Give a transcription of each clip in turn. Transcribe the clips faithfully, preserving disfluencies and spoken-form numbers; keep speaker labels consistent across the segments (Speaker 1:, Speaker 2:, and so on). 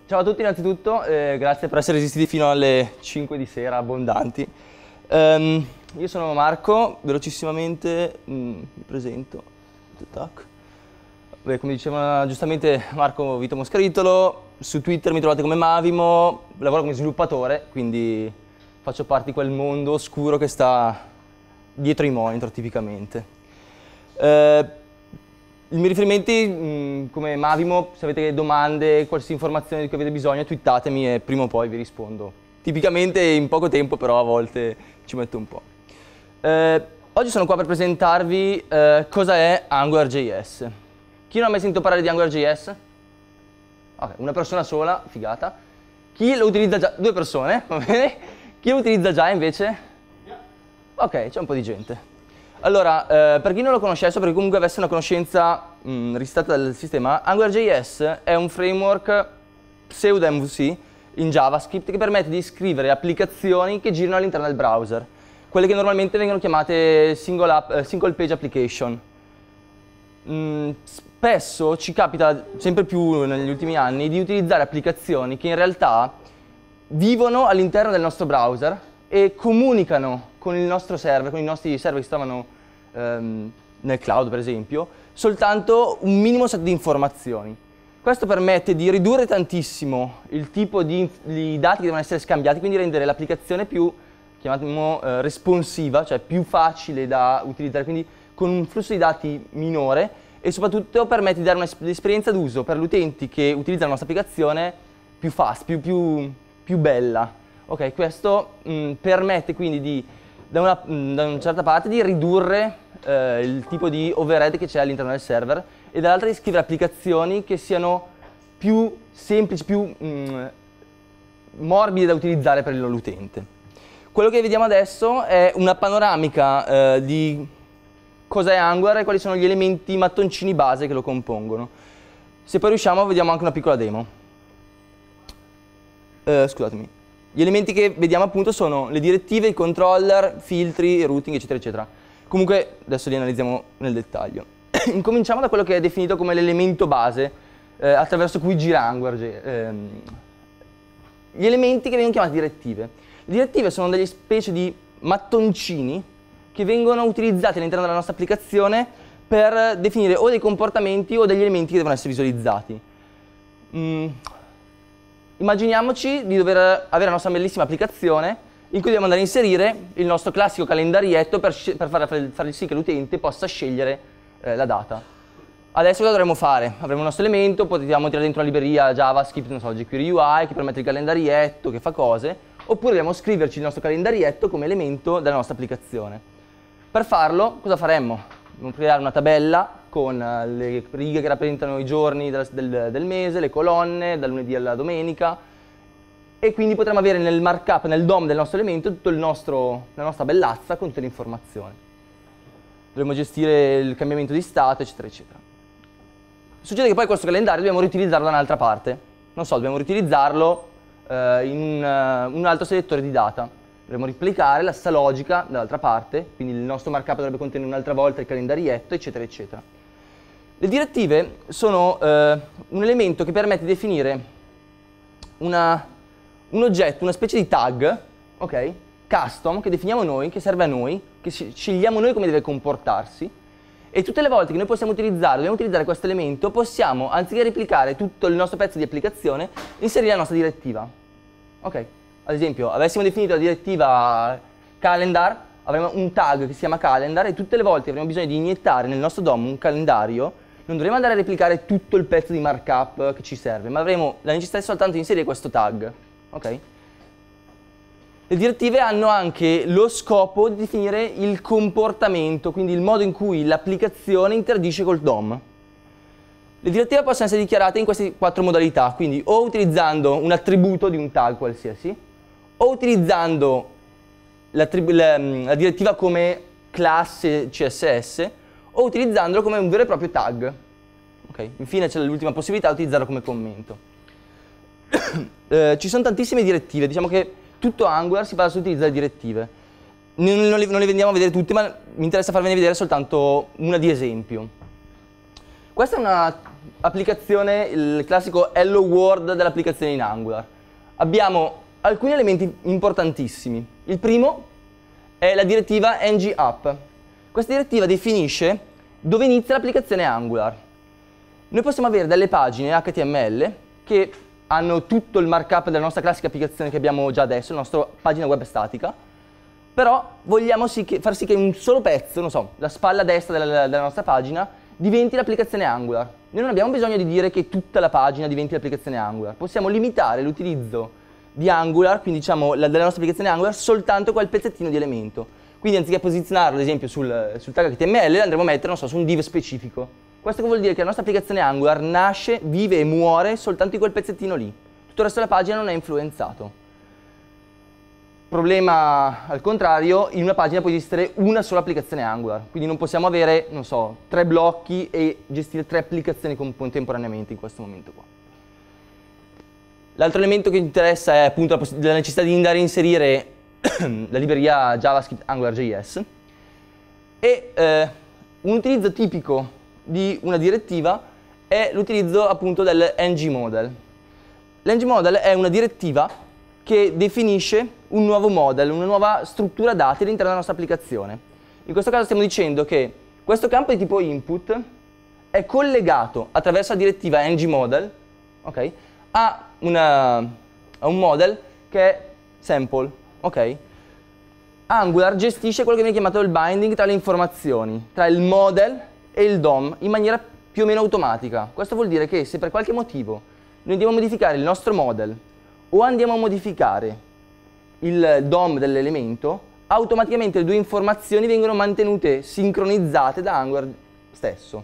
Speaker 1: Ciao a tutti innanzitutto, eh, grazie per essere resistiti fino alle cinque di sera, abbondanti. Um, io sono Marco, velocissimamente mh, mi presento. Tac. Beh, come diceva giustamente Marco Vito Moscaritolo, su Twitter mi trovate come Mavimo, lavoro come sviluppatore, quindi faccio parte di quel mondo oscuro che sta dietro i monitor tipicamente. Uh, I miei riferimenti, mh, come Mavimo, se avete domande, qualsiasi informazione di cui avete bisogno, twittatemi e prima o poi vi rispondo. Tipicamente in poco tempo, però a volte ci metto un po'. Eh, oggi sono qua per presentarvi eh, cosa è AngularJS. Chi non ha mai sentito parlare di AngularJS? Ok, una persona sola, figata. Chi lo utilizza già? Due persone, va bene? Chi lo utilizza già invece? Ok, c'è un po' di gente. Allora, eh, per chi non lo conoscesse, perché comunque avesse una conoscenza mh, ristretta del sistema, AngularJS è un framework pseudo M V C in JavaScript che permette di scrivere applicazioni che girano all'interno del browser, quelle che normalmente vengono chiamate single, app, eh, single page application. Mm, spesso ci capita, sempre più negli ultimi anni, di utilizzare applicazioni che in realtà vivono all'interno del nostro browser e comunicano con il nostro server, con i nostri server che si trovano ehm, nel cloud per esempio, soltanto un minimo set di informazioni. Questo permette di ridurre tantissimo il tipo di, di dati che devono essere scambiati, quindi rendere l'applicazione più, chiamiamo, eh, responsiva, cioè più facile da utilizzare, quindi con un flusso di dati minore e soprattutto permette di dare un'esperienza d'uso per gli utenti che utilizzano la nostra applicazione più fast, più, più, più bella. Ok, questo mh, permette quindi di, da, una, mh, da una certa parte di ridurre eh, il tipo di overhead che c'è all'interno del server e dall'altra di scrivere applicazioni che siano più semplici, più mh, morbide da utilizzare per l'utente. Quello che vediamo adesso è una panoramica eh, di cosa è Angular e quali sono gli elementi mattoncini base che lo compongono. Se poi riusciamo vediamo anche una piccola demo. Eh, scusatemi. Gli elementi che vediamo appunto sono le direttive, i controller, filtri, routing, eccetera, eccetera. Comunque adesso li analizziamo nel dettaglio. Incominciamo da quello che è definito come l'elemento base eh, attraverso cui gira Angular. Ehm, gli elementi che vengono chiamati direttive. Le direttive sono delle specie di mattoncini che vengono utilizzati all'interno della nostra applicazione per definire o dei comportamenti o degli elementi che devono essere visualizzati. Mm. Immaginiamoci di dover avere la nostra bellissima applicazione in cui dobbiamo andare a inserire il nostro classico calendarietto per, per far, far sì che l'utente possa scegliere eh, la data. Adesso cosa dovremmo fare? Avremo il nostro elemento, potremmo tirare dentro una libreria JavaScript, non so, jQuery U I, che permette il calendarietto, che fa cose, oppure dobbiamo scriverci il nostro calendarietto come elemento della nostra applicazione. Per farlo, cosa faremmo? Dobbiamo creare una tabella con le righe che rappresentano i giorni del, del, del mese, le colonne, dal lunedì alla domenica, e quindi potremo avere nel markup, nel D O M del nostro elemento, tutta la nostra bellazza con tutte le informazioni. Dovremo gestire il cambiamento di stato, eccetera, eccetera. Succede che poi questo calendario dobbiamo riutilizzarlo da un'altra parte. Non so, dobbiamo riutilizzarlo eh, in un, uh, un altro selettore di data. Dovremo replicare la stessa logica dall'altra parte, quindi il nostro markup dovrebbe contenere un'altra volta il calendarietto, eccetera, eccetera. Le direttive sono eh, un elemento che permette di definire una, un oggetto, una specie di tag, ok? Custom, che definiamo noi, che serve a noi, che scegliamo noi come deve comportarsi, e tutte le volte che noi possiamo utilizzare, dobbiamo utilizzare questo elemento, possiamo, anziché replicare tutto il nostro pezzo di applicazione, inserire la nostra direttiva. Ok? Ad esempio, avessimo definito la direttiva calendar, avremo un tag che si chiama calendar e tutte le volte che avremo bisogno di iniettare nel nostro D O M un calendario, non dovremo andare a replicare tutto il pezzo di markup che ci serve, ma avremo la necessità soltanto di inserire questo tag. Ok? Le direttive hanno anche lo scopo di definire il comportamento, quindi il modo in cui l'applicazione interagisce col D O M. Le direttive possono essere dichiarate in queste quattro modalità, quindi o utilizzando un attributo di un tag qualsiasi, o utilizzando la, la, la direttiva come classe C S S, o utilizzandolo come un vero e proprio tag. Okay. Infine c'è l'ultima possibilità di utilizzarlo come commento. eh, ci sono tantissime direttive, diciamo che tutto Angular si basa sull'utilizzo delle direttive. Non, non, le, non le andiamo a vedere tutte, ma mi interessa farvene vedere soltanto una di esempio. Questa è una applicazione, il classico Hello World dell'applicazione in Angular. Abbiamo alcuni elementi importantissimi. Il primo è la direttiva ng-app. Questa direttiva definisce dove inizia l'applicazione Angular. Noi possiamo avere delle pagine H T M L che hanno tutto il markup della nostra classica applicazione che abbiamo già adesso, la nostra pagina web statica, però vogliamo sì che, far sì che un solo pezzo, non so, la spalla destra della, della nostra pagina, diventi l'applicazione Angular. Noi non abbiamo bisogno di dire che tutta la pagina diventi l'applicazione Angular, possiamo limitare l'utilizzo di Angular, quindi diciamo la, della nostra applicazione Angular, soltanto quel pezzettino di elemento. Quindi anziché posizionarlo ad esempio sul, sul tag H T M L, andremo a mettere, non so, su un div specifico. Questo vuol dire che la nostra applicazione Angular nasce, vive e muore soltanto in quel pezzettino lì. Tutto il resto della pagina non è influenzato. Problema al contrario, in una pagina può esistere una sola applicazione Angular, quindi non possiamo avere, non so, tre blocchi e gestire tre applicazioni contemporaneamente in questo momento qua. L'altro elemento che interessa è appunto la, la necessità di andare a inserire la libreria JavaScript AngularJS e eh, un utilizzo tipico di una direttiva è l'utilizzo appunto del ng-model. L'ng-model è una direttiva che definisce un nuovo model, una nuova struttura dati all'interno della nostra applicazione. In questo caso stiamo dicendo che questo campo di tipo input è collegato attraverso la direttiva ng-model, okay, a, una, a un model che è sample. Okay. Angular gestisce quello che viene chiamato il binding tra le informazioni, tra il model e il D O M in maniera più o meno automatica. Questo vuol dire che se per qualche motivo noi andiamo a modificare il nostro model o andiamo a modificare il D O M dell'elemento, automaticamente le due informazioni vengono mantenute sincronizzate da Angular stesso.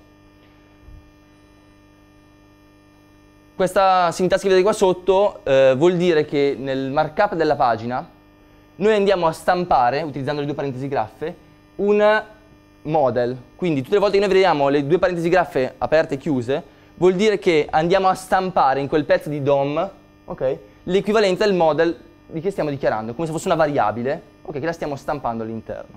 Speaker 1: Questa sintassi che vedete qua sotto eh, vuol dire che nel markup della pagina noi andiamo a stampare, utilizzando le due parentesi graffe, un model. Quindi tutte le volte che noi vediamo le due parentesi graffe aperte e chiuse, vuol dire che andiamo a stampare in quel pezzo di D O M, okay, l'equivalenza del model di che stiamo dichiarando, come se fosse una variabile, okay, che la stiamo stampando all'interno.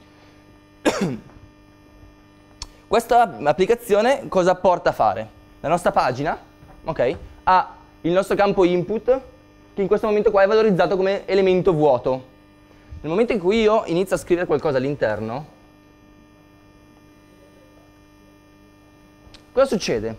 Speaker 1: Questa applicazione cosa porta a fare? La nostra pagina, okay, ha il nostro campo input, che in questo momento qua è valorizzato come elemento vuoto. Nel momento in cui io inizio a scrivere qualcosa all'interno, cosa succede?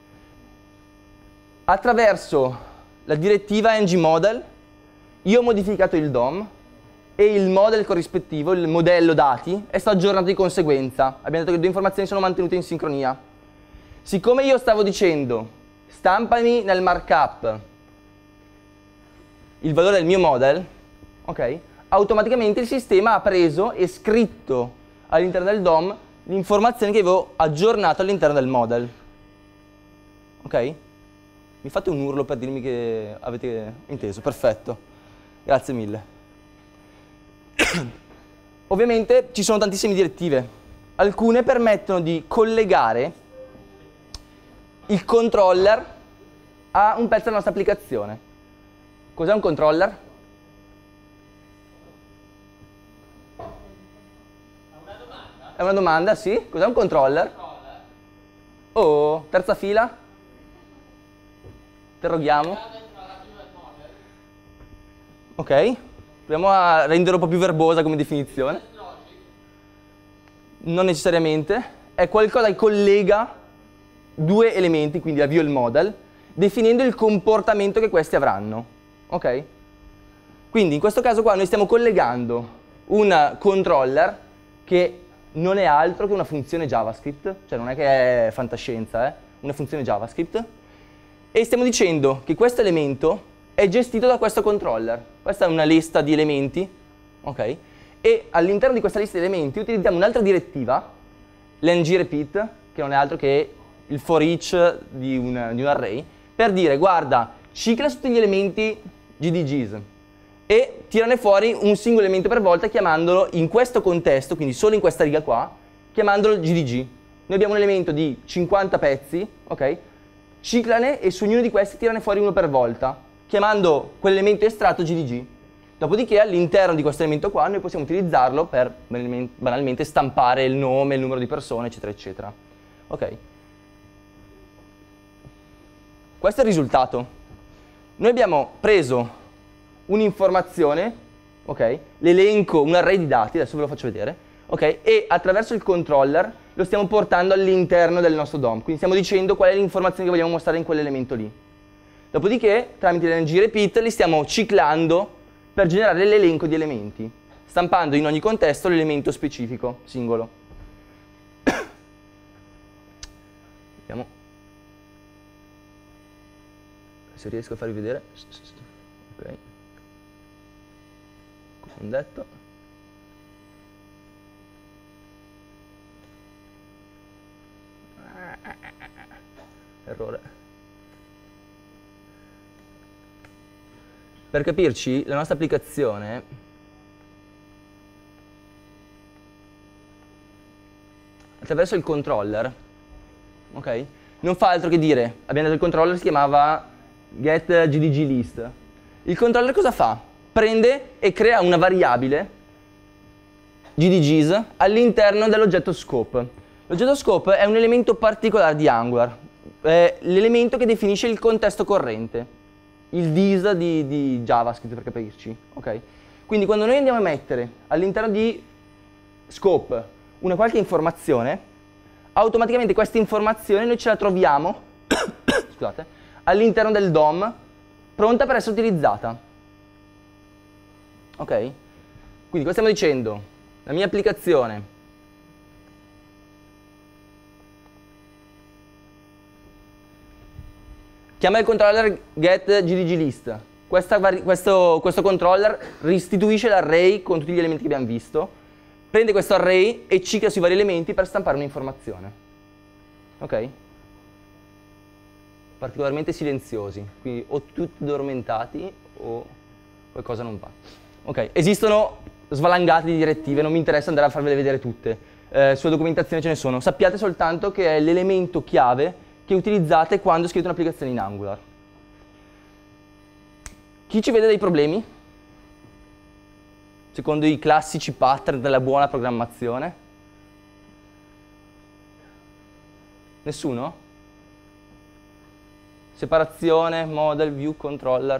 Speaker 1: Attraverso la direttiva ng-model io ho modificato il D O M e il model corrispettivo, il modello dati, è stato aggiornato di conseguenza. Abbiamo detto che le due informazioni sono mantenute in sincronia. Siccome io stavo dicendo stampami nel markup il valore del mio model, ok? Automaticamente il sistema ha preso e scritto all'interno del D O M l'informazione che avevo aggiornato all'interno del model. Ok? Mi fate un urlo per dirmi che avete inteso, perfetto. Grazie mille. Ovviamente ci sono tantissime direttive. Alcune permettono di collegare il controller a un pezzo della nostra applicazione. Cos'è un controller? Una domanda? È una domanda, sì. Cos'è un controller? Oh, terza fila? Interroghiamo. Ok, proviamo a renderlo un po' più verbosa come definizione. Non necessariamente. È qualcosa che collega due elementi, quindi la view e il model, definendo il comportamento che questi avranno. Ok? Quindi in questo caso qua noi stiamo collegando un controller che non è altro che una funzione JavaScript, cioè non è che è fantascienza, eh? Una funzione JavaScript, e stiamo dicendo che questo elemento è gestito da questo controller. Questa è una lista di elementi, ok? E all'interno di questa lista di elementi utilizziamo un'altra direttiva, l'ng-repeat, che non è altro che il for each di un, di un array, per dire guarda, cicla su tutti gli elementi G D Gs e tirane fuori un singolo elemento per volta chiamandolo in questo contesto, quindi solo in questa riga qua, chiamandolo G D G. Noi abbiamo un elemento di cinquanta pezzi, ok? Ciclane e su ognuno di questi tirane fuori uno per volta, chiamando quell'elemento estratto G D G. Dopodiché all'interno di questo elemento qua noi possiamo utilizzarlo per banalmente stampare il nome, il numero di persone, eccetera, eccetera. Ok? questo è il risultato. Noi abbiamo preso un'informazione, ok? L'elenco, un array di dati, adesso ve lo faccio vedere, ok? E attraverso il controller lo stiamo portando all'interno del nostro D O M, quindi stiamo dicendo qual è l'informazione che vogliamo mostrare in quell'elemento lì. Dopodiché, tramite l'ng repeat, li stiamo ciclando per generare l'elenco di elementi, stampando in ogni contesto l'elemento specifico, singolo. Vediamo se riesco a farvi vedere. Ok. Come ho detto. Errore. Per capirci, la nostra applicazione attraverso il controller, ok? Non fa altro che dire, abbiamo dato il controller, si chiamava getGDGList. Il controller cosa fa? Prende e crea una variabile G D Gs all'interno dell'oggetto scope. L'oggetto scope è un elemento particolare di Angular, è l'elemento che definisce il contesto corrente, il D I S di, di JavaScript per capirci, ok? Quindi quando noi andiamo a mettere all'interno di scope una qualche informazione, automaticamente questa informazione noi ce la troviamo scusate, all'interno del D O M pronta per essere utilizzata, ok? Quindi cosa stiamo dicendo? La mia applicazione chiama il controller getGDGList. Questa, questo, questo controller restituisce l'array con tutti gli elementi che abbiamo visto, prende questo array e cicla sui vari elementi per stampare un'informazione. Ok? Particolarmente silenziosi, quindi o tutti addormentati o qualcosa non va. Ok, esistono svalangate di direttive, non mi interessa andare a farvele vedere tutte. Eh, sulla documentazione ce ne sono. Sappiate soltanto che è l'elemento chiave che utilizzate quando scrivete un'applicazione in Angular. Chi ci vede dei problemi? Secondo i classici pattern della buona programmazione? Nessuno? Separazione, model, view, controller.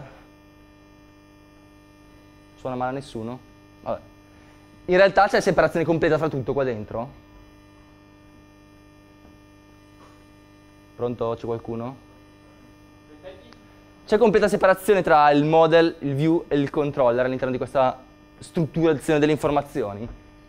Speaker 1: Suona male a nessuno? Vabbè. In realtà c'è separazione completa fra tutto qua dentro? Pronto? C'è qualcuno? C'è completa separazione tra il model, il view e il controller all'interno di questa strutturazione delle informazioni?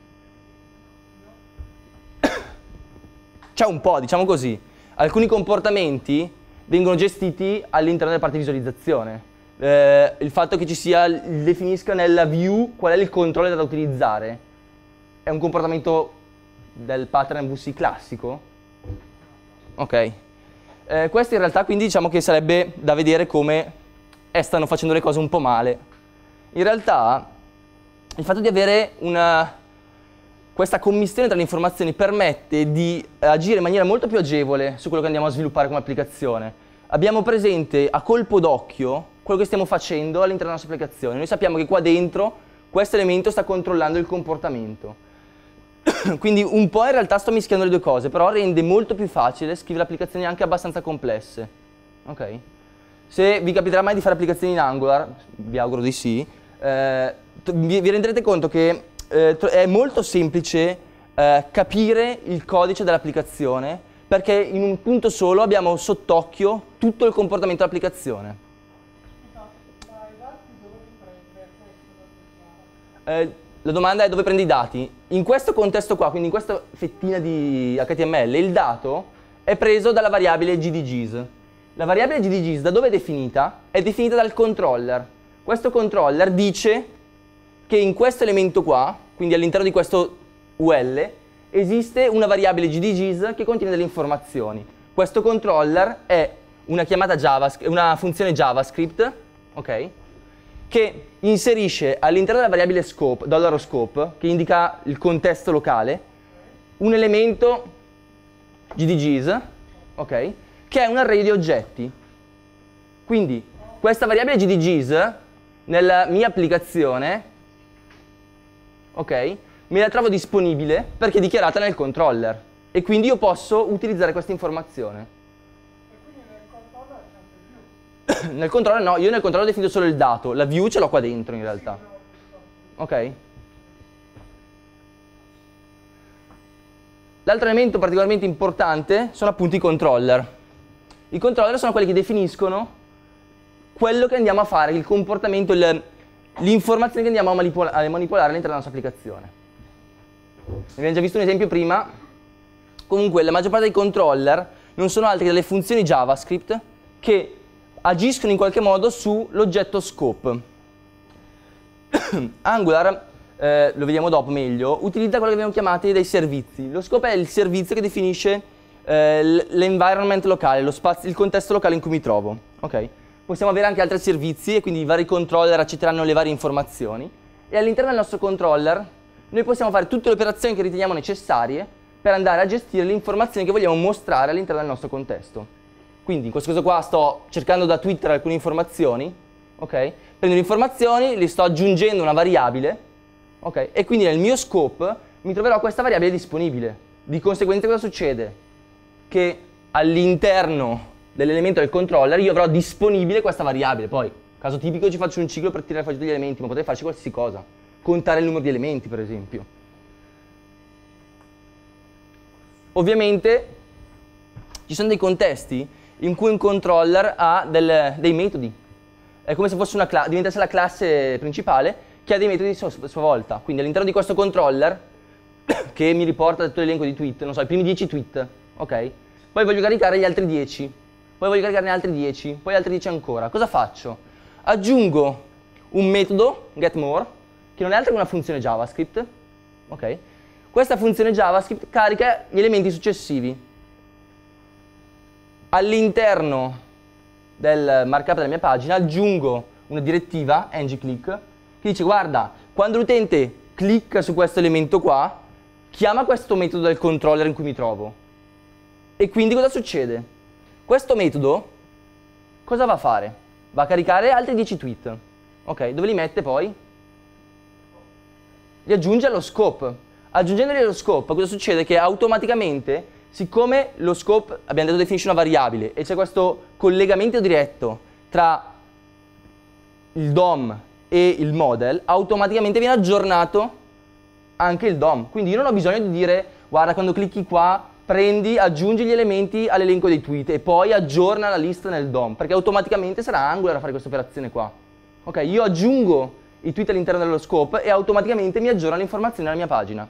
Speaker 1: C'è un po', diciamo così. Alcuni comportamenti vengono gestiti all'interno della parte di visualizzazione. Eh, il fatto che ci sia, definisca nella view qual è il controller da utilizzare, è un comportamento del pattern V C classico? Ok. Eh, questo in realtà quindi diciamo che sarebbe da vedere come eh, stanno facendo le cose un po' male. In realtà il fatto di avere una, questa commistione tra le informazioni permette di agire in maniera molto più agevole su quello che andiamo a sviluppare come applicazione. Abbiamo presente a colpo d'occhio quello che stiamo facendo all'interno della nostra applicazione. Noi sappiamo che qua dentro questo elemento sta controllando il comportamento. Quindi un po' in realtà sto mischiando le due cose, però rende molto più facile scrivere applicazioni anche abbastanza complesse. Ok? Se vi capiterà mai di fare applicazioni in Angular, vi auguro di sì, eh, vi, vi renderete conto che eh, è molto semplice eh, capire il codice dell'applicazione, perché in un punto solo abbiamo sott'occhio tutto il comportamento dell'applicazione. Eh, La domanda è dove prendi i dati. In questo contesto qua, quindi in questa fettina di H T M L, il dato è preso dalla variabile G D Gs. La variabile G D Gs da dove è definita? È definita dal controller. Questo controller dice che in questo elemento qua, quindi all'interno di questo U L, esiste una variabile G D Gs che contiene delle informazioni. Questo controller è una chiamata JavaScript, una funzione JavaScript, ok? Che inserisce all'interno della variabile scope, dollaro $scope, che indica il contesto locale, un elemento G D Gs, ok? Che è un array di oggetti. Quindi questa variabile G D Gs nella mia applicazione, ok? Me la trovo disponibile perché è dichiarata nel controller e quindi io posso utilizzare questa informazione.
Speaker 2: E quindi nel controller c'è anche il view?
Speaker 1: Nel controller no, io nel controller ho definito solo il dato, la view ce l'ho qua dentro in realtà. Ok? L'altro elemento particolarmente importante sono appunto i controller. I controller sono quelli che definiscono quello che andiamo a fare, il comportamento, l'informazione che andiamo a, manipola a manipolare all'interno della nostra applicazione. Abbiamo già visto un esempio prima. Comunque la maggior parte dei controller non sono altri che delle funzioni JavaScript che agiscono in qualche modo sull'oggetto scope. Angular, eh, lo vediamo dopo meglio, utilizza quello che abbiamo chiamato dei servizi. Lo scope è il servizio che definisce eh, l'environment locale, lo spazio, il contesto locale in cui mi trovo. Okay? Possiamo avere anche altri servizi e quindi i vari controller accetteranno le varie informazioni e all'interno del nostro controller noi possiamo fare tutte le operazioni che riteniamo necessarie per andare a gestire le informazioni che vogliamo mostrare all'interno del nostro contesto. Quindi in questo caso qua sto cercando da Twitter alcune informazioni, ok? Prendo le informazioni, le sto aggiungendo a una variabile, ok? E quindi nel mio scope mi troverò questa variabile disponibile. Di conseguenza cosa succede? Che all'interno dell'elemento del controller io avrò disponibile questa variabile. Poi, caso tipico, ci faccio un ciclo per tirare fuori tutti gli elementi, ma potrei farci qualsiasi cosa. Contare il numero di elementi, per esempio. Ovviamente ci sono dei contesti in cui un controller ha del, dei metodi. È come se fosse una diventasse la classe principale che ha dei metodi a sua, sua volta. Quindi all'interno di questo controller, che mi riporta tutto l'elenco di tweet, non so, i primi dieci tweet, ok? Poi voglio caricare gli altri dieci, poi voglio caricarne altri dieci, poi altri dieci ancora. Cosa faccio? Aggiungo un metodo, getMore, che non è altro che una funzione JavaScript, ok? Questa funzione JavaScript carica gli elementi successivi. All'interno del markup della mia pagina aggiungo una direttiva, ngClick, che dice guarda, quando l'utente clicca su questo elemento qua, chiama questo metodo del controller in cui mi trovo. E quindi cosa succede? Questo metodo cosa va a fare? Va a caricare altri dieci tweet. Ok, dove li mette poi? Li aggiunge allo scope. Aggiungendoli allo scope, cosa succede? Che automaticamente, siccome lo scope, abbiamo detto, definisce una variabile e c'è questo collegamento diretto tra il D O M e il model, automaticamente viene aggiornato anche il D O M. Quindi io non ho bisogno di dire, guarda, quando clicchi qua, prendi, aggiungi gli elementi all'elenco dei tweet e poi aggiorna la lista nel D O M, perché automaticamente sarà Angular a fare questa operazione qua. Ok, io aggiungo i tweet all'interno dello scope e automaticamente mi aggiorna le informazioni nella mia pagina.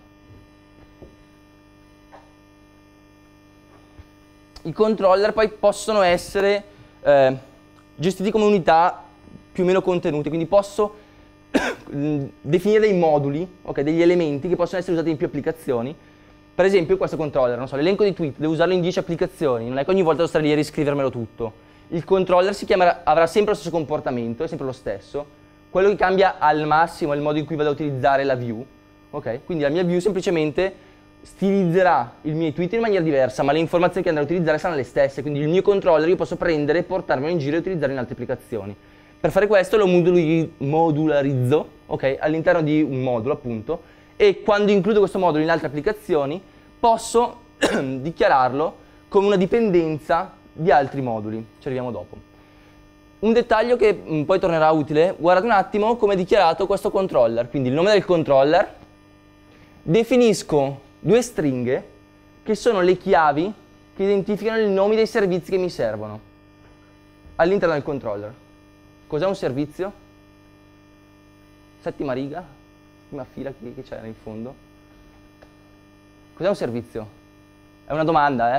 Speaker 1: I controller poi possono essere eh, gestiti come unità più o meno contenute, quindi posso definire dei moduli, okay, degli elementi che possono essere usati in più applicazioni. Per esempio questo controller, non so, l'elenco di tweet, devo usarlo in dieci applicazioni, non è che ogni volta devo stare lì a riscrivermelo tutto. Il controller si chiamerà, avrà sempre lo stesso comportamento, è sempre lo stesso. Quello che cambia al massimo è il modo in cui vado a utilizzare la view, ok? Quindi la mia view semplicemente stilizzerà i miei tweet in maniera diversa, ma le informazioni che andrò a utilizzare saranno le stesse, quindi il mio controller io posso prendere, portarmelo in giro e utilizzarlo in altre applicazioni. Per fare questo lo modularizzo, ok, all'interno di un modulo appunto, e quando includo questo modulo in altre applicazioni posso dichiararlo come una dipendenza di altri moduli, ci arriviamo dopo. Un dettaglio che mh, poi tornerà utile, guardate un attimo come è dichiarato questo controller, quindi il nome del controller, definisco due stringhe che sono le chiavi che identificano i nomi dei servizi che mi servono all'interno del controller. Cos'è un servizio? Settima riga, prima fila che c'è in fondo. Cos'è un servizio? È una domanda, eh?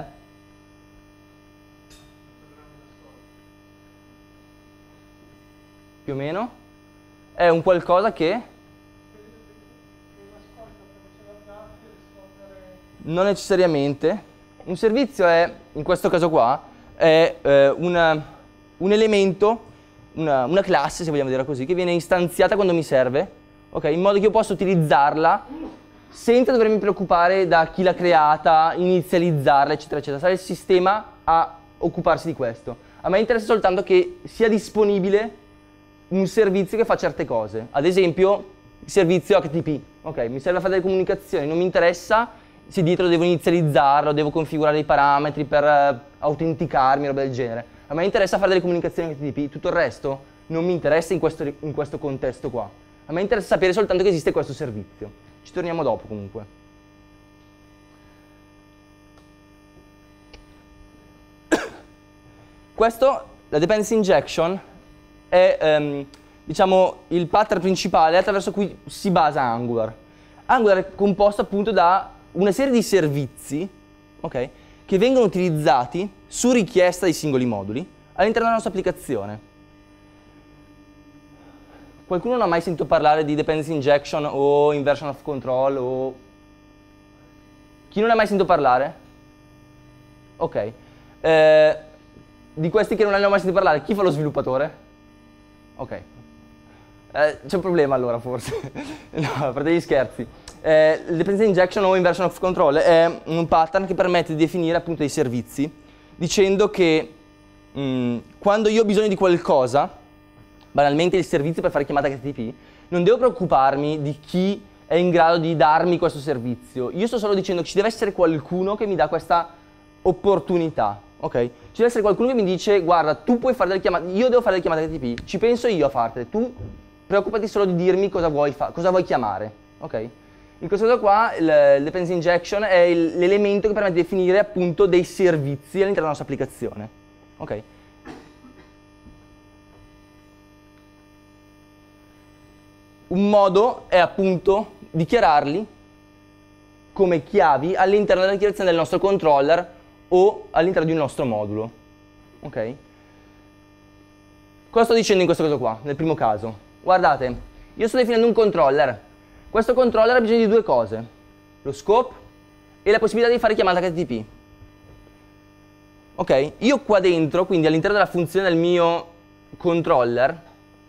Speaker 1: Più o meno? È un qualcosa che non necessariamente. Un servizio è, in questo caso qua, è eh, una, un elemento, una, una classe, se vogliamo dire così, che viene istanziata quando mi serve, okay, in modo che io possa utilizzarla senza dovermi preoccupare da chi l'ha creata, inizializzarla, eccetera, eccetera. Sarà il sistema a occuparsi di questo. A me interessa soltanto che sia disponibile un servizio che fa certe cose. Ad esempio, il servizio H T T P. Ok, mi serve a fare delle comunicazioni, non mi interessa se dietro devo inizializzarlo, devo configurare dei parametri per uh, autenticarmi, roba del genere. A me interessa fare delle comunicazioni H T T P, tutto il resto non mi interessa in questo, in questo contesto qua. A me interessa sapere soltanto che esiste questo servizio. Ci torniamo dopo comunque. Questo, la dependency injection, è um, diciamo, il pattern principale attraverso cui si basa Angular. Angular è composto appunto da una serie di servizi, okay, che vengono utilizzati su richiesta dei singoli moduli all'interno della nostra applicazione. Qualcuno non ha mai sentito parlare di dependency injection o inversion of control o... Chi non ha mai sentito parlare? Ok. Eh, di questi che non hanno mai sentito parlare, chi fa lo sviluppatore? Ok. Eh, c'è un problema allora forse. No, a parte gli scherzi. Eh, il dependency injection o inversion of control è un pattern che permette di definire appunto dei servizi dicendo che mh, quando io ho bisogno di qualcosa, banalmente il servizio per fare chiamata H T T P, non devo preoccuparmi di chi è in grado di darmi questo servizio. Io sto solo dicendo che ci deve essere qualcuno che mi dà questa opportunità, ok? Ci deve essere qualcuno che mi dice, guarda, tu puoi fare delle chiamate, io devo fare delle chiamate H T T P, ci penso io a fartele, tu preoccupati solo di dirmi cosa vuoi, cosa vuoi chiamare, ok? In questo caso qua il dependency injection è l'elemento che permette di definire appunto dei servizi all'interno della nostra applicazione, ok? Un modo è appunto dichiararli come chiavi all'interno della dichiarazione del nostro controller o all'interno di un nostro modulo. Ok? Cosa sto dicendo in questo caso qua, nel primo caso? Guardate, io sto definendo un controller. Questo controller ha bisogno di due cose, lo scope e la possibilità di fare chiamata H T T P. Ok? Io qua dentro, quindi all'interno della funzione del mio controller,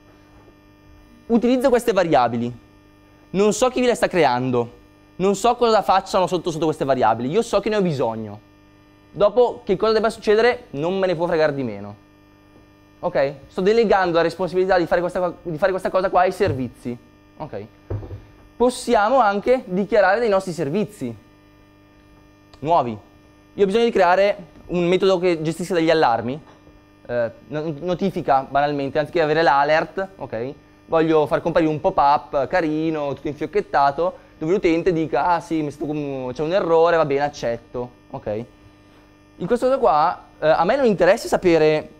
Speaker 1: utilizzo queste variabili, non so chi vi le sta creando, non so cosa facciano sotto sotto queste variabili, io so che ne ho bisogno. Dopo che cosa debba succedere non me ne può fregare di meno. Ok? Sto delegando la responsabilità di fare questa, di fare questa cosa qua ai servizi. Ok? Possiamo anche dichiarare dei nostri servizi nuovi. Io ho bisogno di creare un metodo che gestisca degli allarmi, eh, notifica banalmente, anziché avere l'alert, ok? Voglio far comparire un pop-up carino, tutto infiocchettato, dove l'utente dica, ah sì, c'è un errore, va bene, accetto, ok? In questo caso qua, eh, a me non interessa sapere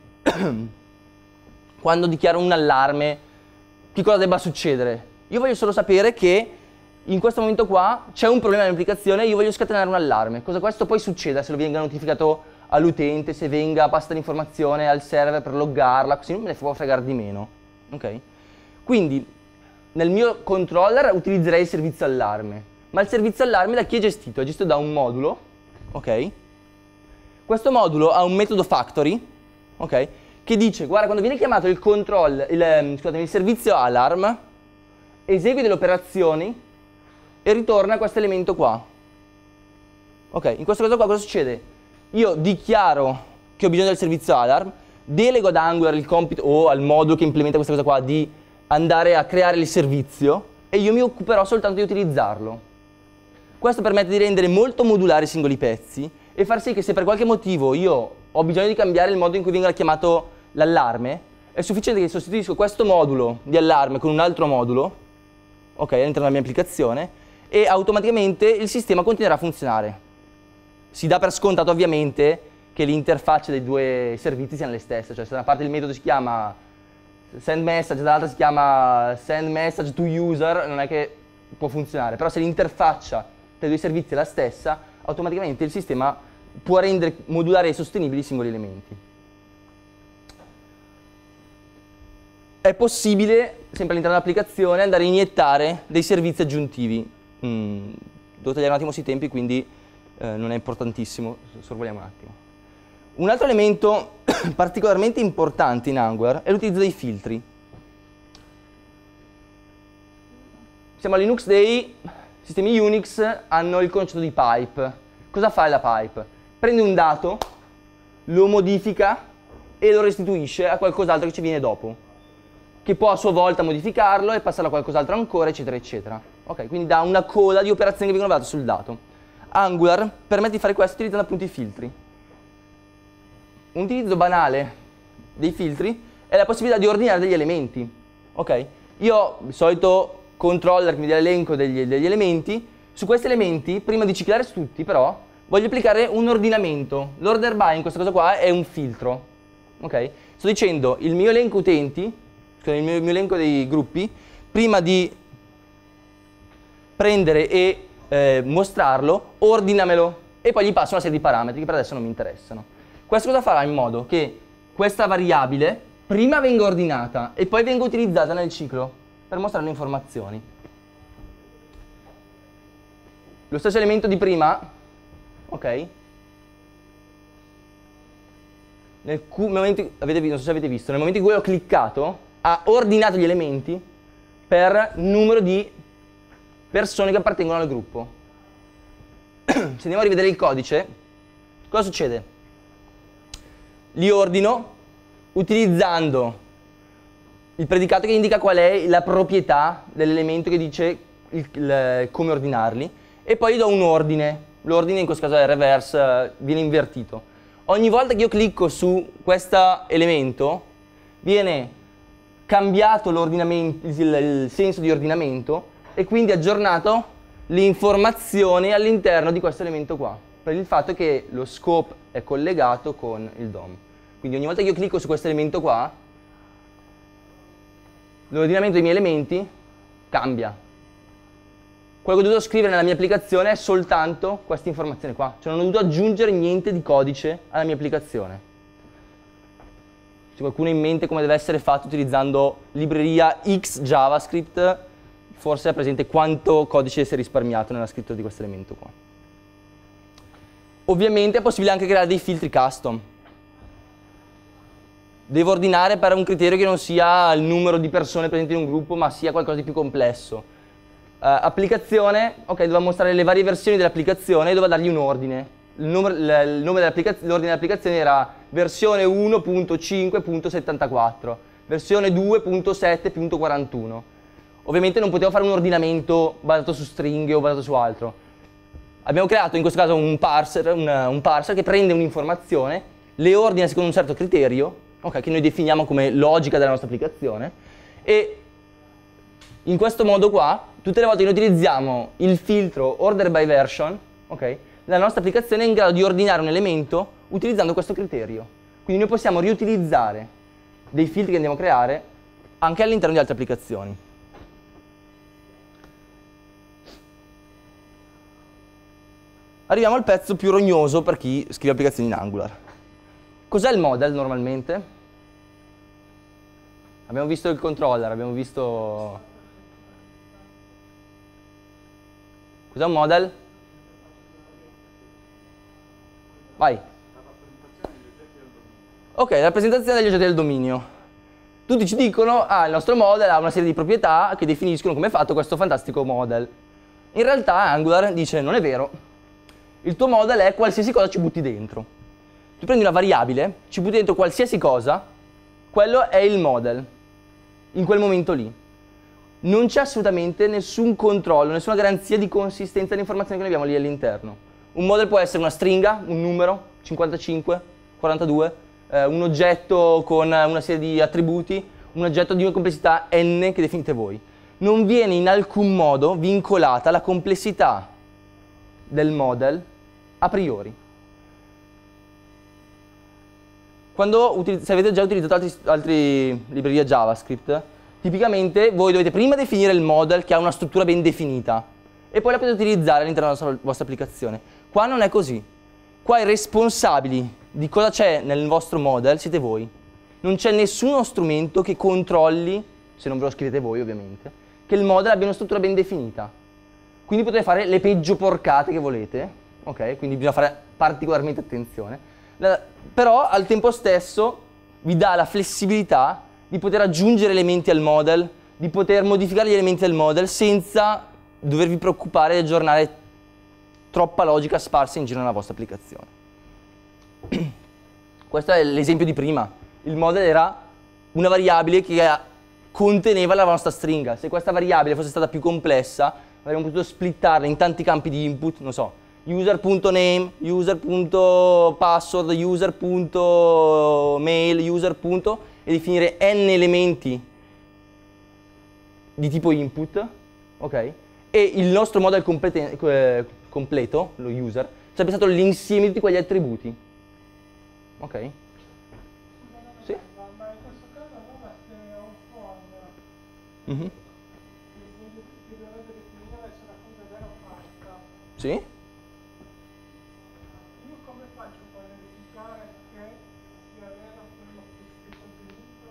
Speaker 1: quando dichiaro un allarme, che cosa debba succedere. Io voglio solo sapere che in questo momento qua c'è un problema nell'applicazione e io voglio scatenare un allarme. Cosa questo poi succeda se lo venga notificato all'utente, se venga passata l'informazione al server per loggarla, così non me ne può fregare di meno, ok? Quindi nel mio controller utilizzerei il servizio allarme, ma il servizio allarme da chi è gestito? È gestito da un modulo, ok? Questo modulo ha un metodo factory, ok? Che dice, guarda, quando viene chiamato il control, il, scusatemi, il servizio alarm, esegue delle operazioni e ritorna questo elemento qua. Ok, in questo caso qua cosa succede? Io dichiaro che ho bisogno del servizio alarm, delego ad Angular il compito o al modulo che implementa questa cosa qua di andare a creare il servizio e io mi occuperò soltanto di utilizzarlo. Questo permette di rendere molto modulari i singoli pezzi e far sì che se per qualche motivo io ho bisogno di cambiare il modo in cui venga chiamato l'allarme, è sufficiente che sostituisco questo modulo di allarme con un altro modulo, ok, all'interno della mia applicazione, e automaticamente il sistema continuerà a funzionare. Si dà per scontato ovviamente che l'interfaccia dei due servizi siano le stesse, cioè se da una parte il metodo si chiama send message, dall'altra si chiama send message to user, non è che può funzionare, però se l'interfaccia dei due servizi è la stessa, automaticamente il sistema può rendere modulari e sostenibili i singoli elementi. È possibile, sempre all'interno dell'applicazione, andare a iniettare dei servizi aggiuntivi. Mm, devo tagliare un attimo sui tempi, quindi eh, non è importantissimo, sorvoliamo un attimo. Un altro elemento particolarmente importante in Angular è l'utilizzo dei filtri. Siamo a Linux Day, sistemi Unix hanno il concetto di pipe. Cosa fa la pipe? Prende un dato, lo modifica e lo restituisce a qualcos'altro che ci viene dopo, che può a sua volta modificarlo e passarlo a qualcos'altro ancora, eccetera, eccetera. Ok, quindi dà una coda di operazioni che vengono fatte sul dato. Angular permette di fare questo utilizzando appunto i filtri. Un utilizzo banale dei filtri è la possibilità di ordinare degli elementi. Ok? Io di solito controller che mi dia l'elenco degli, degli elementi. Su questi elementi, prima di ciclare su tutti però, voglio applicare un ordinamento. L'order by in questa cosa qua è un filtro. Ok? Sto dicendo il mio elenco utenti, il mio, il mio elenco dei gruppi, prima di prendere e eh, mostrarlo, ordinamelo e poi gli passo una serie di parametri che per adesso non mi interessano. Questo cosa farà in modo che questa variabile prima venga ordinata e poi venga utilizzata nel ciclo per mostrare le informazioni. Lo stesso elemento di prima, ok? Nel momento, avete, non so se avete visto, nel momento in cui ho cliccato, ha ordinato gli elementi per numero di persone che appartengono al gruppo. Se andiamo a rivedere il codice, cosa succede? Li ordino utilizzando il predicato che indica qual è la proprietà dell'elemento che dice il, il, come ordinarli e poi gli do un ordine. L'ordine in questo caso è reverse, viene invertito. Ogni volta che io clicco su questo elemento viene cambiato l'ordinamento, il, il senso di ordinamento e quindi aggiornato l'informazione all'interno di questo elemento qua, per il fatto che lo scope è collegato con il D O M. Quindi ogni volta che io clicco su questo elemento qua, l'ordinamento dei miei elementi cambia. Quello che ho dovuto scrivere nella mia applicazione è soltanto questa informazione qua, cioè non ho dovuto aggiungere niente di codice alla mia applicazione. Se qualcuno ha in mente come deve essere fatto utilizzando libreria X JavaScript, forse è presente quanto codice si è risparmiato nella scrittura di questo elemento qua. Ovviamente è possibile anche creare dei filtri custom. Devo ordinare per un criterio che non sia il numero di persone presenti in un gruppo, ma sia qualcosa di più complesso. Uh, applicazione, ok, devo mostrare le varie versioni dell'applicazione e devo dargli un ordine. Il, numero, il, il nome dell'applicazione, l'ordine dell'applicazione era versione uno punto cinque punto settantaquattro, versione due punto sette punto quarantuno. Ovviamente non potevo fare un ordinamento basato su stringhe o basato su altro. Abbiamo creato in questo caso un parser, un, un parser che prende un'informazione, le ordina secondo un certo criterio, okay, che noi definiamo come logica della nostra applicazione, e in questo modo qua, tutte le volte che noi utilizziamo il filtro order by version, okay, la nostra applicazione è in grado di ordinare un elemento utilizzando questo criterio. Quindi noi possiamo riutilizzare dei filtri che andiamo a creare anche all'interno di altre applicazioni. Arriviamo al pezzo più rognoso per chi scrive applicazioni in Angular. Cos'è il model normalmente? Abbiamo visto il controller, abbiamo visto... Cos'è un model? Vai. Ok, la rappresentazione degli oggetti del dominio. Tutti ci dicono, ah, il nostro model ha una serie di proprietà che definiscono come è fatto questo fantastico model. In realtà Angular dice, non è vero. Il tuo model è qualsiasi cosa ci butti dentro. Tu prendi una variabile, ci butti dentro qualsiasi cosa, quello è il model, in quel momento lì. Non c'è assolutamente nessun controllo, nessuna garanzia di consistenza dell'informazione che noi abbiamo lì all'interno. Un model può essere una stringa, un numero, cinquantacinque, quarantadue, eh, un oggetto con una serie di attributi, un oggetto di una complessità n che definite voi. Non viene in alcun modo vincolata la complessità del model a priori. Quando se avete già utilizzato altri, altri librerie JavaScript, tipicamente voi dovete prima definire il model che ha una struttura ben definita e poi la potete utilizzare all'interno della vostra applicazione. Qua non è così. Qua i responsabili di cosa c'è nel vostro model siete voi. Non c'è nessuno strumento che controlli, se non ve lo scrivete voi ovviamente, che il model abbia una struttura ben definita. Quindi potete fare le peggio porcate che volete, ok? Quindi bisogna fare particolarmente attenzione. La, però al tempo stesso vi dà la flessibilità di poter aggiungere elementi al model, di poter modificare gli elementi del model senza dovervi preoccupare di aggiornare troppa logica sparsa in giro nella vostra applicazione. Questo è l'esempio di prima. Il model era una variabile che conteneva la nostra stringa. Se questa variabile fosse stata più complessa, avremmo potuto splittarla in tanti campi di input, non so, user.name, user.password, user.mail, user. E definire n elementi di tipo input, ok? E il nostro model complete, completo, lo user, sarebbe stato l'insieme di quegli attributi, ok? Sì?
Speaker 2: Ma in questo caso allora se ho un form
Speaker 1: Mm-hmm.
Speaker 2: che dovrebbe definire se la cosa è vera o falsa,
Speaker 1: Sì?
Speaker 2: io come faccio poi a verificare che sia vero quello che è contenuto?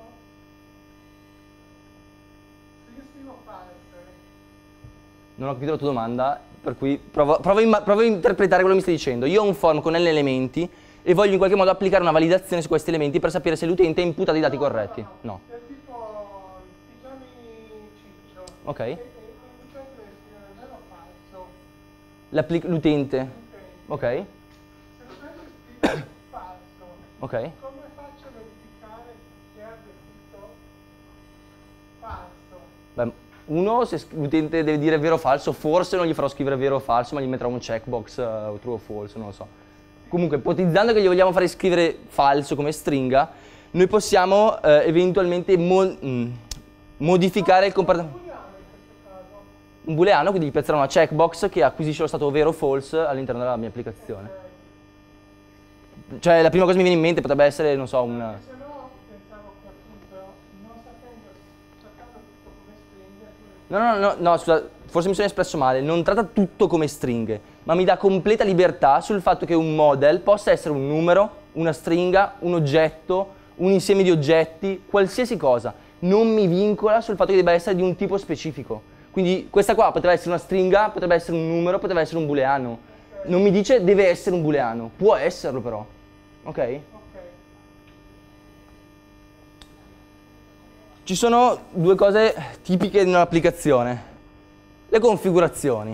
Speaker 2: Se io scrivo false,
Speaker 1: Non ho capito la tua domanda, per cui provo, provo, a, provo a interpretare quello che mi stai dicendo. Io ho un form con n elementi e voglio in qualche modo applicare una validazione su questi elementi per sapere se l'utente ha imputato i dati corretti. No.
Speaker 2: è tipo ti chiami Ciccio
Speaker 1: Ok.
Speaker 2: e, e, e l'utente deve scrivere vero o falso.
Speaker 1: L'utente.
Speaker 2: L'utente.
Speaker 1: Ok.
Speaker 2: Se l'utente scrive falso,
Speaker 1: Ok.
Speaker 2: come faccio a verificare che abbia scritto falso?
Speaker 1: Beh, uno, se l'utente deve dire vero o falso, forse non gli farò scrivere vero o falso, ma gli metterò un checkbox uh, true o false, non lo so. Comunque, ipotizzando che gli vogliamo fare scrivere falso come stringa, noi possiamo eh, eventualmente mo mh, modificare il comportamento. Un booleano, quindi gli piazzerò una checkbox che acquisisce lo stato vero o false all'interno della mia applicazione. Cioè, la prima cosa che mi viene in mente potrebbe essere, non so, un...
Speaker 2: Se no pensavo che appunto non sapendo, trattando tutto come stringhe,
Speaker 1: No, no, no, no, scusa, forse mi sono espresso male, non tratta tutto come stringhe, ma mi dà completa libertà sul fatto che un model possa essere un numero, una stringa, un oggetto, un insieme di oggetti, qualsiasi cosa. Non mi vincola sul fatto che debba essere di un tipo specifico. Quindi questa qua potrebbe essere una stringa, potrebbe essere un numero, potrebbe essere un booleano. Non mi dice deve essere un booleano, può esserlo però, ok?
Speaker 2: ok.
Speaker 1: Ci sono due cose tipiche di un'applicazione. Le configurazioni.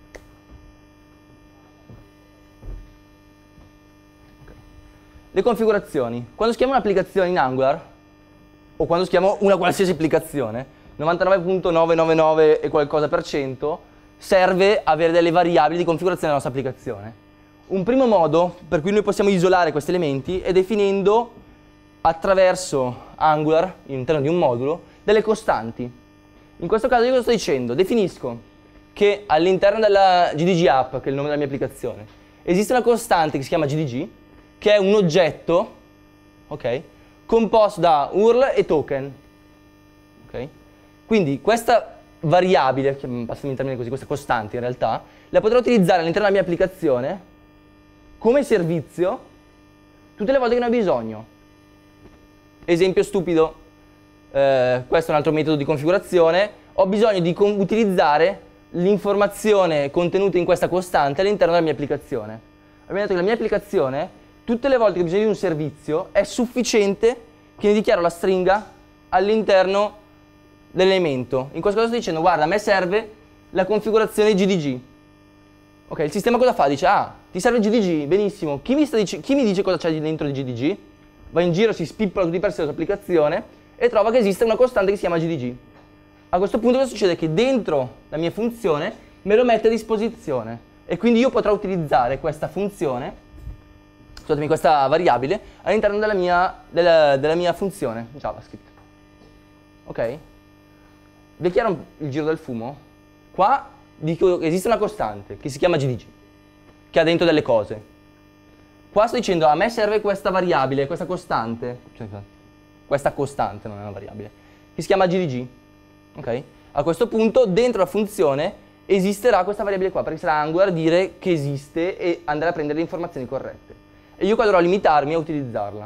Speaker 1: Okay. Le configurazioni. Quando schiamo un'applicazione in Angular, o quando schiamo una qualsiasi applicazione, novantanove virgola novecentonovantanove e qualcosa per cento, serve avere delle variabili di configurazione della nostra applicazione. Un primo modo per cui noi possiamo isolare questi elementi è definendo attraverso Angular, all'interno di un modulo, delle costanti. In questo caso io cosa sto dicendo? Definisco che all'interno della G D G app, che è il nome della mia applicazione, esiste una costante che si chiama G D G, che è un oggetto, ok, composto da U R L e token. Okay? Quindi questa variabile, passami il termine così, questa costante in realtà, la potrò utilizzare all'interno della mia applicazione come servizio tutte le volte che ne ho bisogno. Esempio stupido, eh, questo è un altro metodo di configurazione, ho bisogno di utilizzare l'informazione contenuta in questa costante all'interno della mia applicazione. Abbiamo detto che la mia applicazione, tutte le volte che ho bisogno di un servizio, è sufficiente che ne dichiaro la stringa all'interno dell'elemento. In questo caso sto dicendo, guarda, a me serve la configurazione G D G. Ok, il sistema cosa fa? Dice, ah, ti serve G D G, benissimo. Chi mi, sta dic chi mi dice cosa c'è dentro di G D G? Va in giro, si spippola tutti per sé l'applicazione e trova che esiste una costante che si chiama G D G. A questo punto cosa succede? Che dentro la mia funzione me lo mette a disposizione e quindi io potrò utilizzare questa funzione, scusatemi, questa variabile all'interno della mia, della, della mia funzione JavaScript. Ok? Vi è chiaro il giro del fumo? Qua dico che esiste una costante che si chiama G D G, che ha dentro delle cose. Qua sto dicendo a me serve questa variabile, questa costante, cioè, questa costante non è una variabile, che si chiama G D G. Ok? A questo punto dentro la funzione esisterà questa variabile qua, perché sarà Angular a dire che esiste e andrà a prendere le informazioni corrette. E io qua dovrò limitarmi a utilizzarla.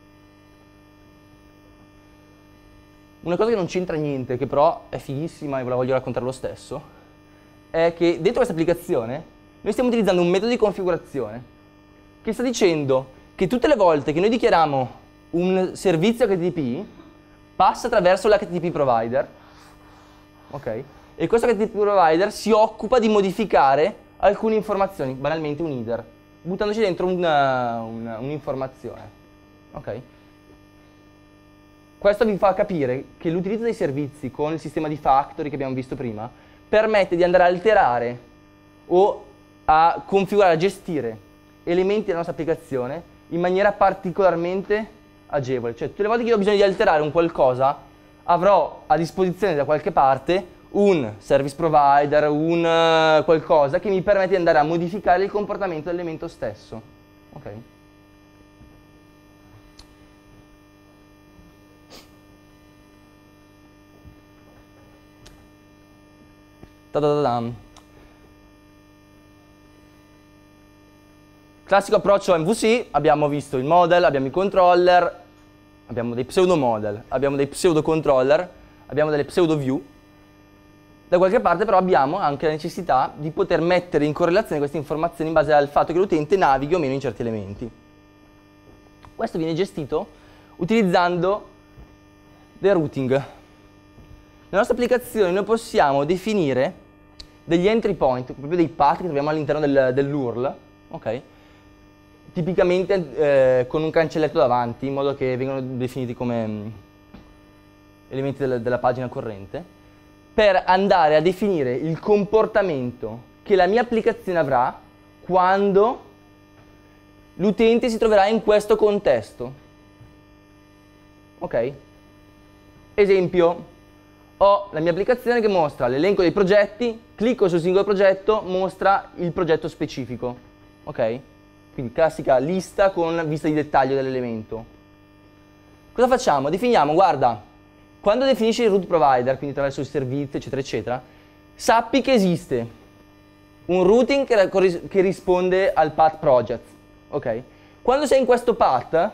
Speaker 1: Una cosa che non c'entra niente, che però è fighissima e ve la voglio raccontare lo stesso, è che dentro questa applicazione noi stiamo utilizzando un metodo di configurazione che sta dicendo che tutte le volte che noi dichiariamo un servizio H T T P passa attraverso l'H T T P provider, ok? E questo H T T P provider si occupa di modificare alcune informazioni, banalmente un header, buttandoci dentro un'informazione, un ok? Questo vi fa capire che l'utilizzo dei servizi con il sistema di factory che abbiamo visto prima permette di andare a alterare o a configurare, a gestire elementi della nostra applicazione in maniera particolarmente agevole. Cioè, tutte le volte che io ho bisogno di alterare un qualcosa, avrò a disposizione da qualche parte un service provider, un uh, qualcosa che mi permette di andare a modificare il comportamento dell'elemento stesso. Ok? Ta-da-da-dam. Classico approccio M V C, abbiamo visto il model, abbiamo i controller, abbiamo dei pseudo model, abbiamo dei pseudo controller, abbiamo delle pseudo view. Da qualche parte però abbiamo anche la necessità di poter mettere in correlazione queste informazioni in base al fatto che l'utente navighi o meno in certi elementi. Questo viene gestito utilizzando del routing. Nella nostra applicazione noi possiamo definire degli entry point, proprio dei path che troviamo all'interno del, dell'U R L, ok? Tipicamente eh, con un cancelletto davanti, in modo che vengano definiti come mh, elementi del, della pagina corrente, per andare a definire il comportamento che la mia applicazione avrà quando l'utente si troverà in questo contesto. Ok? Esempio, ho la mia applicazione che mostra l'elenco dei progetti, clicco sul singolo progetto, mostra il progetto specifico. Ok? Quindi classica lista con vista di dettaglio dell'elemento. Cosa facciamo? Definiamo, guarda, quando definisci il root provider, quindi attraverso il servizio, eccetera, eccetera, sappi che esiste un routing che, che risponde al path project. Ok? Quando sei in questo path,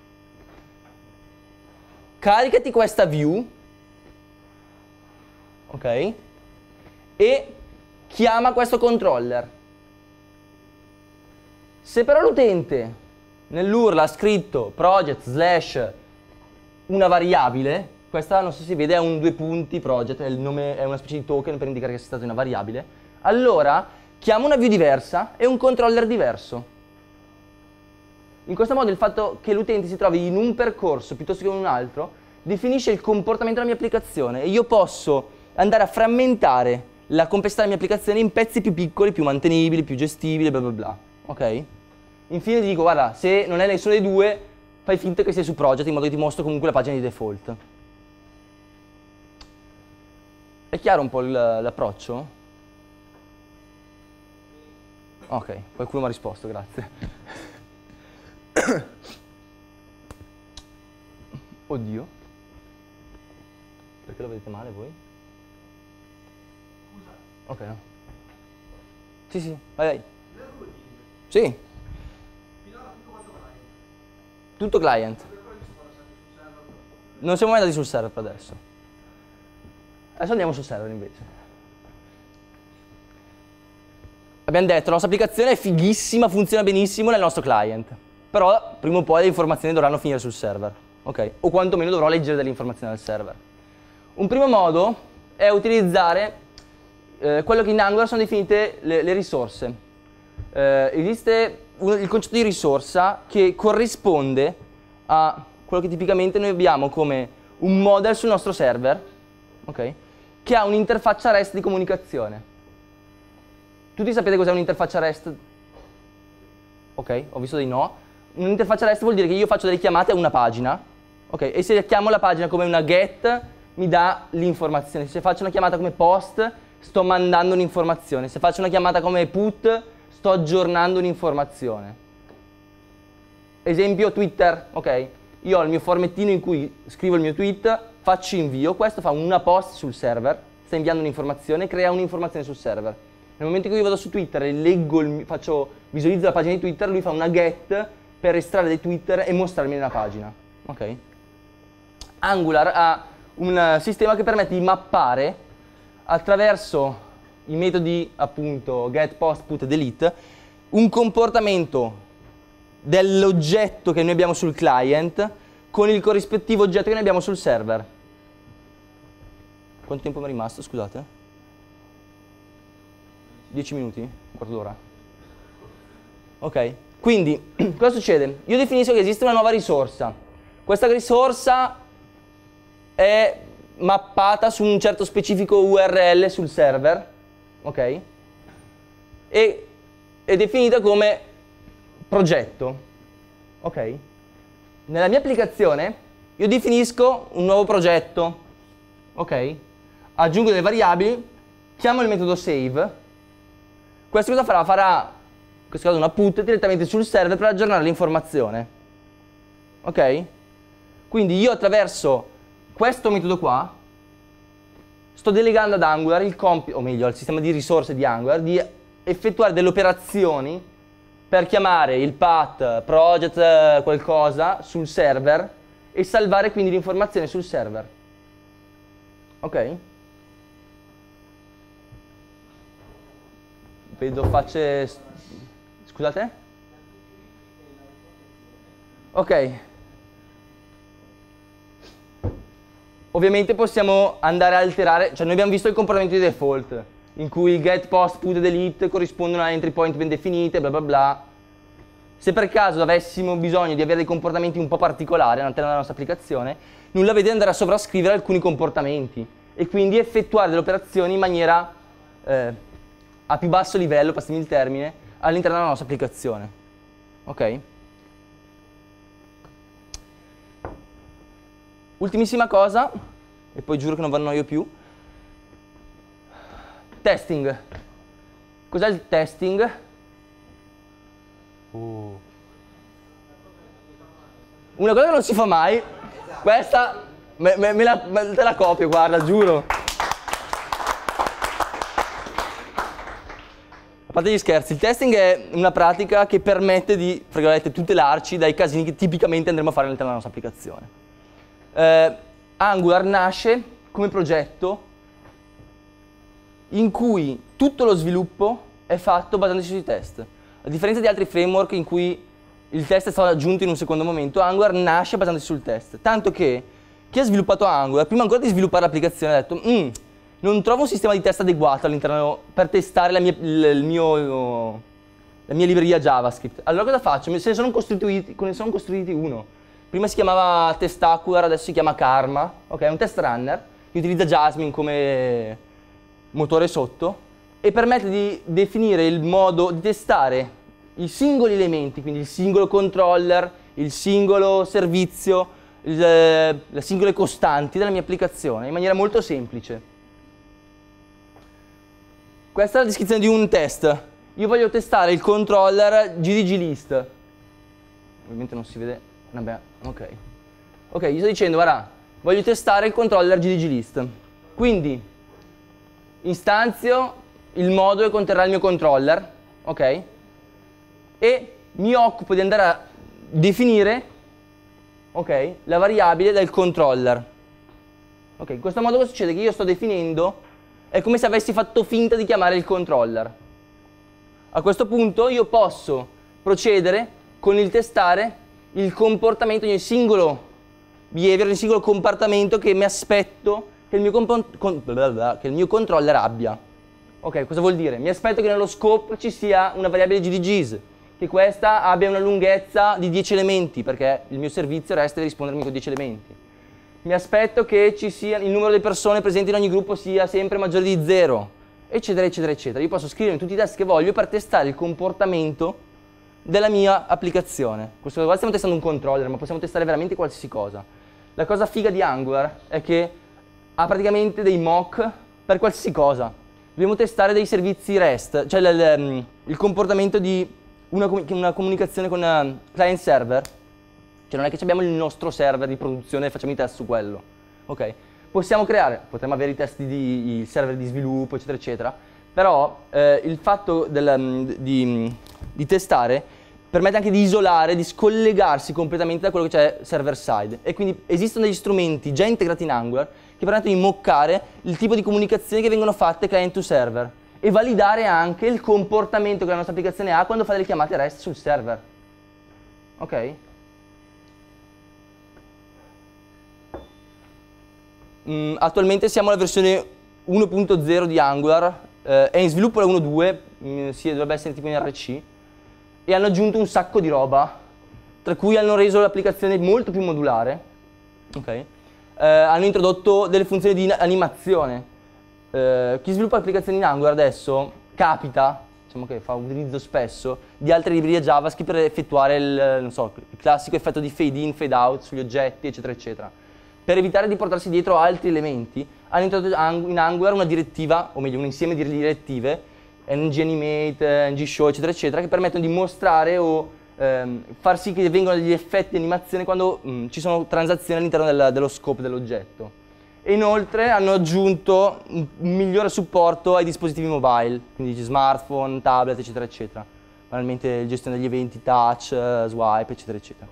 Speaker 1: caricati questa view, ok? E chiama questo controller. Se però l'utente nell'U R L ha scritto project slash una variabile, questa non so se si vede, è un due punti project, è, il nome, è una specie di token per indicare che sia stata una variabile, allora chiama una view diversa e un controller diverso. In questo modo il fatto che l'utente si trovi in un percorso piuttosto che in un altro definisce il comportamento della mia applicazione e io posso andare a frammentare la complessità della mia applicazione in pezzi più piccoli, più mantenibili, più gestibili, bla bla bla. Ok? Infine ti dico, guarda, se non è nessuno dei due, fai finta che sei su project in modo che ti mostro comunque la pagina di default. È chiaro un po' l'approccio? Ok, qualcuno mi ha risposto, grazie. Oddio. Perché lo vedete male voi? Ok, no. Sì, sì, vai, vai. Sì. Tutto client. Non siamo mai andati sul server per adesso. Adesso andiamo sul server invece. Abbiamo detto, la nostra applicazione è fighissima, funziona benissimo nel nostro client. Però prima o poi le informazioni dovranno finire sul server. Ok? O quantomeno dovrò leggere delle informazioni dal server. Un primo modo è utilizzare eh, quello che in Angular sono definite le, le risorse. Eh, esiste un, il concetto di risorsa che corrisponde a quello che tipicamente noi abbiamo come un model sul nostro server, ok? Che ha un'interfaccia REST di comunicazione. Tutti sapete cos'è un'interfaccia REST? Ok, ho visto dei no. Un'interfaccia REST vuol dire che io faccio delle chiamate a una pagina, ok? E se chiamo la pagina come una get, mi dà l'informazione. Se faccio una chiamata come post, sto mandando un'informazione. Se faccio una chiamata come put, sto aggiornando un'informazione. Esempio Twitter, ok? Io ho il mio formettino in cui scrivo il mio tweet, faccio invio, questo fa una post sul server, sta inviando un'informazione, crea un'informazione sul server. Nel momento in cui io vado su Twitter e leggo, il, faccio, visualizzo la pagina di Twitter, lui fa una get per estrarre dei Twitter e mostrarmi nella pagina, ok? Angular ha un sistema che permette di mappare attraverso i metodi appunto get, post, put e delete un comportamento dell'oggetto che noi abbiamo sul client con il corrispettivo oggetto che noi abbiamo sul server. Quanto tempo mi è rimasto? Scusate. dieci minuti? Un quarto d'ora? Ok, quindi cosa succede? Io definisco che esiste una nuova risorsa. Questa risorsa è mappata su un certo specifico U R L sul server, ok? E è definita come progetto, ok? Nella mia applicazione io definisco un nuovo progetto, ok? Aggiungo delle variabili, chiamo il metodo save. Questo cosa farà? Farà, in questo caso una put, direttamente sul server per aggiornare l'informazione, ok? Quindi io attraverso questo metodo qua sto delegando ad Angular il compito, o meglio al sistema di risorse di Angular, di effettuare delle operazioni per chiamare il path project qualcosa sul server e salvare quindi l'informazione sul server. Ok? Vedo facce... Scusate? Ok. Ovviamente possiamo andare a alterare, cioè noi abbiamo visto il comportamento di default, in cui il get, post, put e delete corrispondono a entry point ben definite, bla bla bla. Se per caso avessimo bisogno di avere dei comportamenti un po' particolari all'interno della nostra applicazione, nulla vede andare a sovrascrivere alcuni comportamenti e quindi effettuare delle operazioni in maniera eh, a più basso livello, passami il termine, all'interno della nostra applicazione. Ok? Ultimissima cosa, e poi giuro che non vi annoio più. Testing. Cos'è il testing? Uh. Una cosa che non si fa mai, questa me, me, me la, me, te la copio, guarda, giuro. A parte gli scherzi, il testing è una pratica che permette di, fra virgolette, tutelarci dai casini che tipicamente andremo a fare all'interno della nostra applicazione. Eh, Angular nasce come progetto in cui tutto lo sviluppo è fatto basandosi sui test. A differenza di altri framework in cui il test è stato aggiunto in un secondo momento, Angular nasce basandosi sul test. Tanto che chi ha sviluppato Angular, prima ancora di sviluppare l'applicazione, ha detto mm, non trovo un sistema di test adeguato all'interno per testare la mia, il, il mio, la mia libreria JavaScript. Allora cosa faccio? Se ne sono costruiti, ne sono costruiti uno. Prima si chiamava Testacular, adesso si chiama Karma, ok? È un test runner che utilizza Jasmine come motore sotto e permette di definire il modo di testare i singoli elementi, quindi il singolo controller, il singolo servizio, il, le singole costanti della mia applicazione in maniera molto semplice. Questa è la descrizione di un test. Io voglio testare il controller G D G list. Ovviamente non si vede. Vabbè, ok. Ok, io sto dicendo, guarda, voglio testare il controller G D G list. Quindi, istanzio il modulo che conterrà il mio controller, ok? E mi occupo di andare a definire, ok, la variabile del controller. Ok, in questo modo cosa succede? Che io sto definendo, è come se avessi fatto finta di chiamare il controller. A questo punto io posso procedere con il testare il comportamento di ogni singolo behavior, ogni singolo comportamento che mi aspetto che il mio, con, che il mio controller abbia. Ok, cosa vuol dire? Mi aspetto che nello scope ci sia una variabile G D Gs, che questa abbia una lunghezza di dieci elementi, perché il mio servizio resta di rispondermi con dieci elementi. Mi aspetto che ci sia, il numero di persone presenti in ogni gruppo sia sempre maggiore di zero, eccetera, eccetera, eccetera. Io posso scrivere tutti i test che voglio per testare il comportamento della mia applicazione. Questo qua stiamo testando un controller, ma possiamo testare veramente qualsiasi cosa. La cosa figa di Angular è che ha praticamente dei mock per qualsiasi cosa. Dobbiamo testare dei servizi REST, cioè il, il comportamento di una, una comunicazione con uh, client server. Cioè non è che abbiamo il nostro server di produzione e facciamo i test su quello. Ok? Possiamo creare, potremmo avere i test di i server di sviluppo, eccetera, eccetera. Però eh, il fatto del, di, di testare permette anche di isolare, di scollegarsi completamente da quello che c'è server side. E quindi esistono degli strumenti già integrati in Angular che permettono di moccare il tipo di comunicazioni che vengono fatte client to server e validare anche il comportamento che la nostra applicazione ha quando fa delle chiamate REST sul server. Ok? Mm, attualmente siamo alla versione uno punto zero di Angular, eh, è in sviluppo la uno punto due, mm, sì, dovrebbe essere tipo in R C, e hanno aggiunto un sacco di roba, tra cui hanno reso l'applicazione molto più modulare, okay. eh, hanno introdotto delle funzioni di animazione. Eh, chi sviluppa applicazioni in Angular adesso capita, diciamo che fa utilizzo spesso, di altre librerie JavaScript per effettuare il, non so, il classico effetto di fade in, fade out sugli oggetti, eccetera, eccetera. Per evitare di portarsi dietro altri elementi, hanno introdotto in Angular una direttiva, o meglio un insieme di direttive, ng-animate, ng-show, eccetera, eccetera, che permettono di mostrare o ehm, far sì che vengano degli effetti di animazione quando mh, ci sono transazioni all'interno del, dello scope dell'oggetto. E inoltre hanno aggiunto un migliore supporto ai dispositivi mobile, quindi smartphone, tablet, eccetera, eccetera. Banalmente gestione degli eventi, touch, swipe, eccetera, eccetera.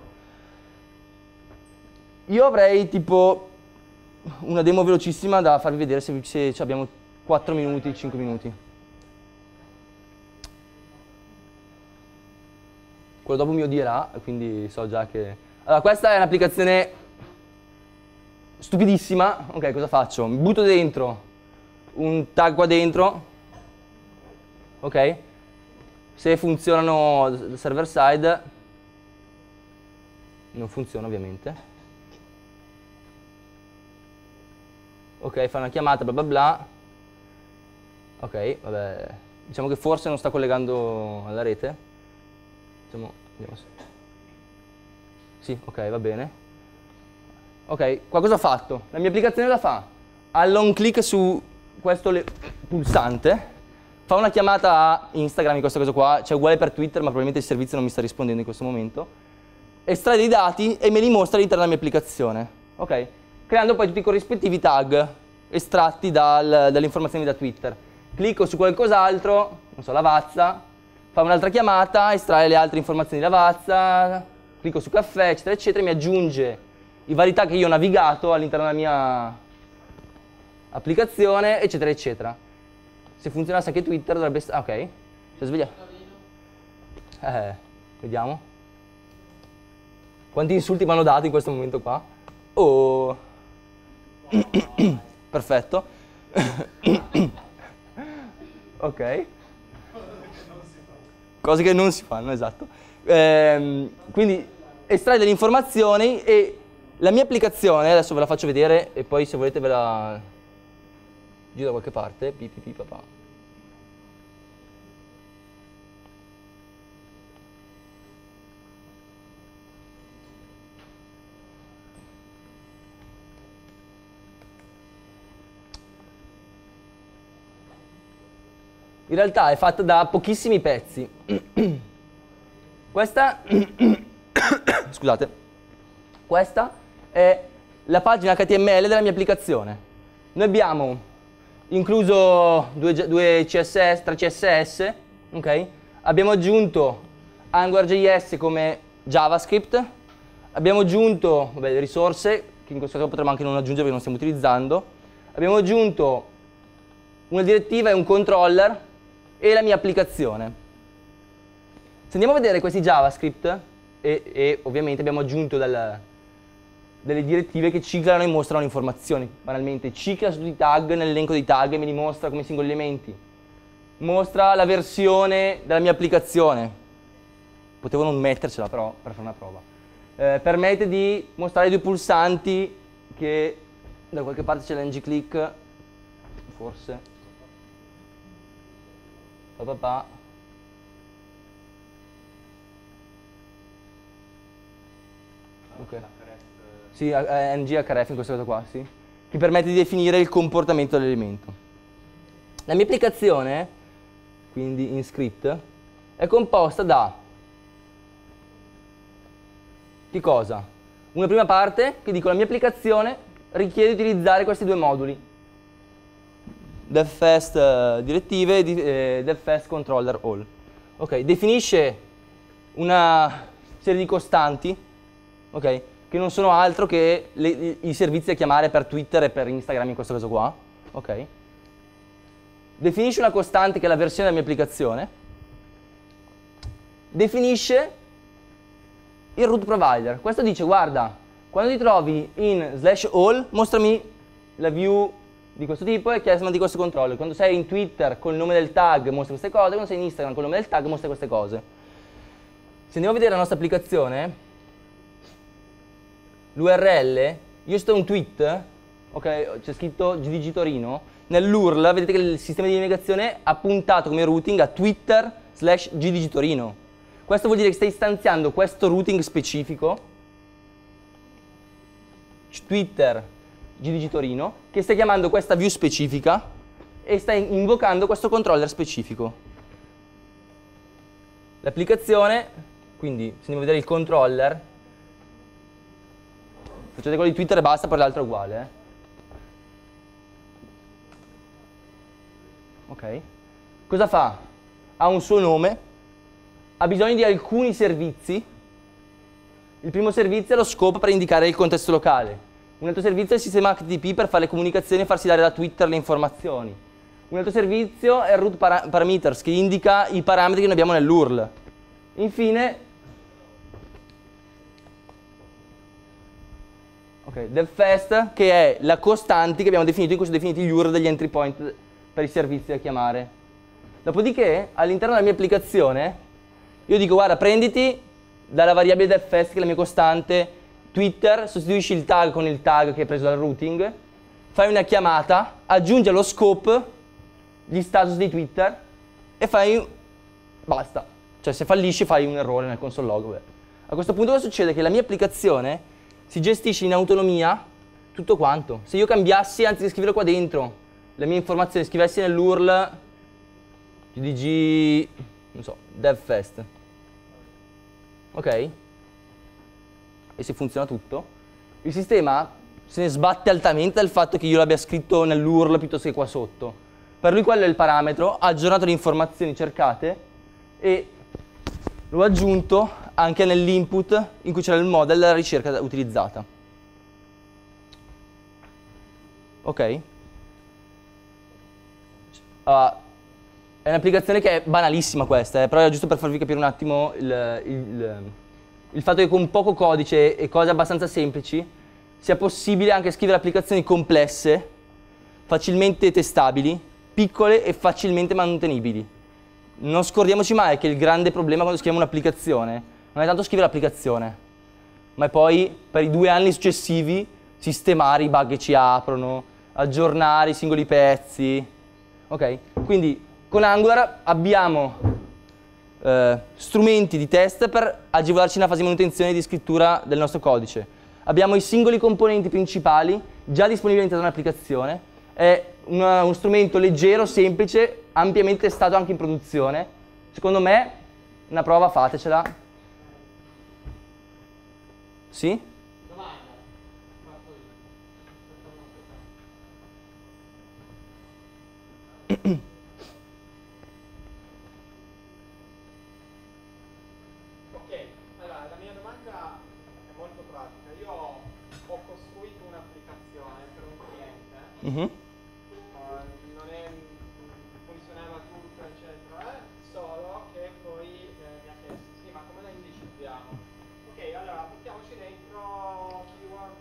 Speaker 1: Io avrei tipo una demo velocissima da farvi vedere se, se abbiamo quattro minuti, cinque minuti. Quello dopo mi odierà, quindi so già che... Allora, questa è un'applicazione stupidissima. Ok, cosa faccio? Mi butto dentro un tag qua dentro. Ok? Se funzionano server side, non funziona ovviamente. Ok, fa una chiamata, bla bla bla. Ok, vabbè. Diciamo che forse non sta collegando alla rete. Diciamo, vediamo se... Sì, ok, va bene. Ok, qua cosa ha fatto? La mia applicazione la fa. Alla un clic su questo pulsante, fa una chiamata a Instagram in questo caso qua, cioè uguale per Twitter, ma probabilmente il servizio non mi sta rispondendo in questo momento. Estrae dei dati e me li mostra all'interno della mia applicazione. Ok? Creando poi tutti i corrispettivi tag estratti dal, dalle informazioni da Twitter. Clicco su qualcos'altro, non so, Lavazza, fa un'altra chiamata, estrae le altre informazioni di Lavazza, clicco su caffè, eccetera, eccetera, e mi aggiunge i vari tag che io ho navigato all'interno della mia applicazione, eccetera, eccetera. Se funzionasse anche Twitter dovrebbe essere... Ah, ok, si è svegliato. Eh, vediamo. Quanti insulti mi hanno dato in questo momento qua? Oh... Perfetto. Ok. Cose che non si fanno, esatto. Ehm, quindi estrae delle informazioni e la mia applicazione, adesso ve la faccio vedere e poi se volete ve la giro da qualche parte. Pi, pi, pi, papà. In realtà è fatta da pochissimi pezzi. Questa, scusate, questa è la pagina H T M L della mia applicazione. Noi abbiamo incluso due, due C S S, tre C S S, ok? Abbiamo aggiunto AngularJS come JavaScript, abbiamo aggiunto vabbè, le risorse, che in questo caso potremmo anche non aggiungere perché non stiamo utilizzando, abbiamo aggiunto una direttiva e un controller e la mia applicazione. Se andiamo a vedere questi JavaScript, e, e ovviamente abbiamo aggiunto dal, delle direttive che ciclano e mostrano informazioni. Banalmente, cicla su tutti i tag nell'elenco dei tag e me li mostra come singoli elementi. Mostra la versione della mia applicazione. Potevo non mettercela però, per fare una prova. Eh, permette di mostrare i due pulsanti che da qualche parte c'è l'ng-click, forse. Papà. Ok. Sì, ng-href in questo caso qua, sì. Che permette di definire il comportamento dell'elemento. La mia applicazione, quindi in script, è composta da che cosa? Una prima parte che dico la mia applicazione richiede di utilizzare questi due moduli. DevFast uh, direttive e eh, DevFast controller all. Ok, definisce una serie di costanti, ok, che non sono altro che le, i, i servizi da chiamare per Twitter e per Instagram in questo caso qua, ok. Definisce una costante che è la versione della mia applicazione. Definisce il root provider. Questo dice, guarda, quando ti trovi in slash all, mostrami la view di questo tipo e chiama di questo controller. Quando sei in Twitter col nome del tag mostra queste cose, quando sei in Instagram col nome del tag mostra queste cose. Se andiamo a vedere la nostra applicazione, l'U R L, io sto un tweet, ok, c'è scritto G D G Torino, nell'U R L vedete che il sistema di navigazione ha puntato come routing a Twitter slash G D G Torino. Questo vuol dire che stai istanziando questo routing specifico, Twitter G D G Torino, che stai chiamando questa view specifica e stai invocando questo controller specifico. L'applicazione, quindi se andiamo a vedere il controller, facciate quello di Twitter e basta, poi l'altro è uguale. Eh. Ok. Cosa fa? Ha un suo nome, ha bisogno di alcuni servizi. Il primo servizio è lo scope per indicare il contesto locale. Un altro servizio è il sistema H T T P per fare le comunicazioni e farsi dare da Twitter le informazioni. Un altro servizio è il root para parameters, che indica i parametri che noi abbiamo nell'U R L. Infine, ok, devfast, che è la costante che abbiamo definito, in cui sono definiti gli U R L degli entry point per i servizi da chiamare. Dopodiché, all'interno della mia applicazione, io dico, guarda, prenditi dalla variabile devfast, che è la mia costante, Twitter, sostituisci il tag con il tag che hai preso dal routing, fai una chiamata, aggiungi allo scope gli status di Twitter e fai, basta. Cioè se fallisci fai un errore nel console log. Beh. A questo punto cosa succede? Che la mia applicazione si gestisce in autonomia tutto quanto. Se io cambiassi, anziché scrivere qua dentro, le mie informazioni, scrivessi nell'U R L G D G, non so, devfast. Ok? E se funziona tutto, il sistema se ne sbatte altamente dal fatto che io l'abbia scritto nell'U R L piuttosto che qua sotto. Per lui quello è il parametro, ha aggiornato le informazioni cercate e l'ho aggiunto anche nell'input in cui c'era il model della ricerca utilizzata. Ok? Uh, è un'applicazione che è banalissima questa, eh, però è giusto per farvi capire un attimo il, il, il fatto che con poco codice e cose abbastanza semplici sia possibile anche scrivere applicazioni complesse, facilmente testabili, piccole e facilmente mantenibili. Non scordiamoci mai che il grande problema quando scriviamo un'applicazione non è tanto scrivere l'applicazione, ma è poi per i due anni successivi sistemare i bug che ci aprono, aggiornare i singoli pezzi. Ok? Quindi con Angular abbiamo eh, strumenti di test per agevolarci nella fase di manutenzione e di scrittura del nostro codice. Abbiamo i singoli componenti principali già disponibili all'interno dell'applicazione. È una, uno strumento leggero, semplice, ampiamente testato anche in produzione. Secondo me, una prova fatecela. Sì?
Speaker 2: Domanda. Ok, allora la mia domanda è molto pratica. Io ho costruito un'applicazione per un cliente.
Speaker 1: Mm-hmm.
Speaker 2: Uh, non è, funzionava tutto eccetera, eh, solo che poi eh, mi ha chiesto sì, ma come la indicizziamo? Ok, allora buttiamoci dentro keyword,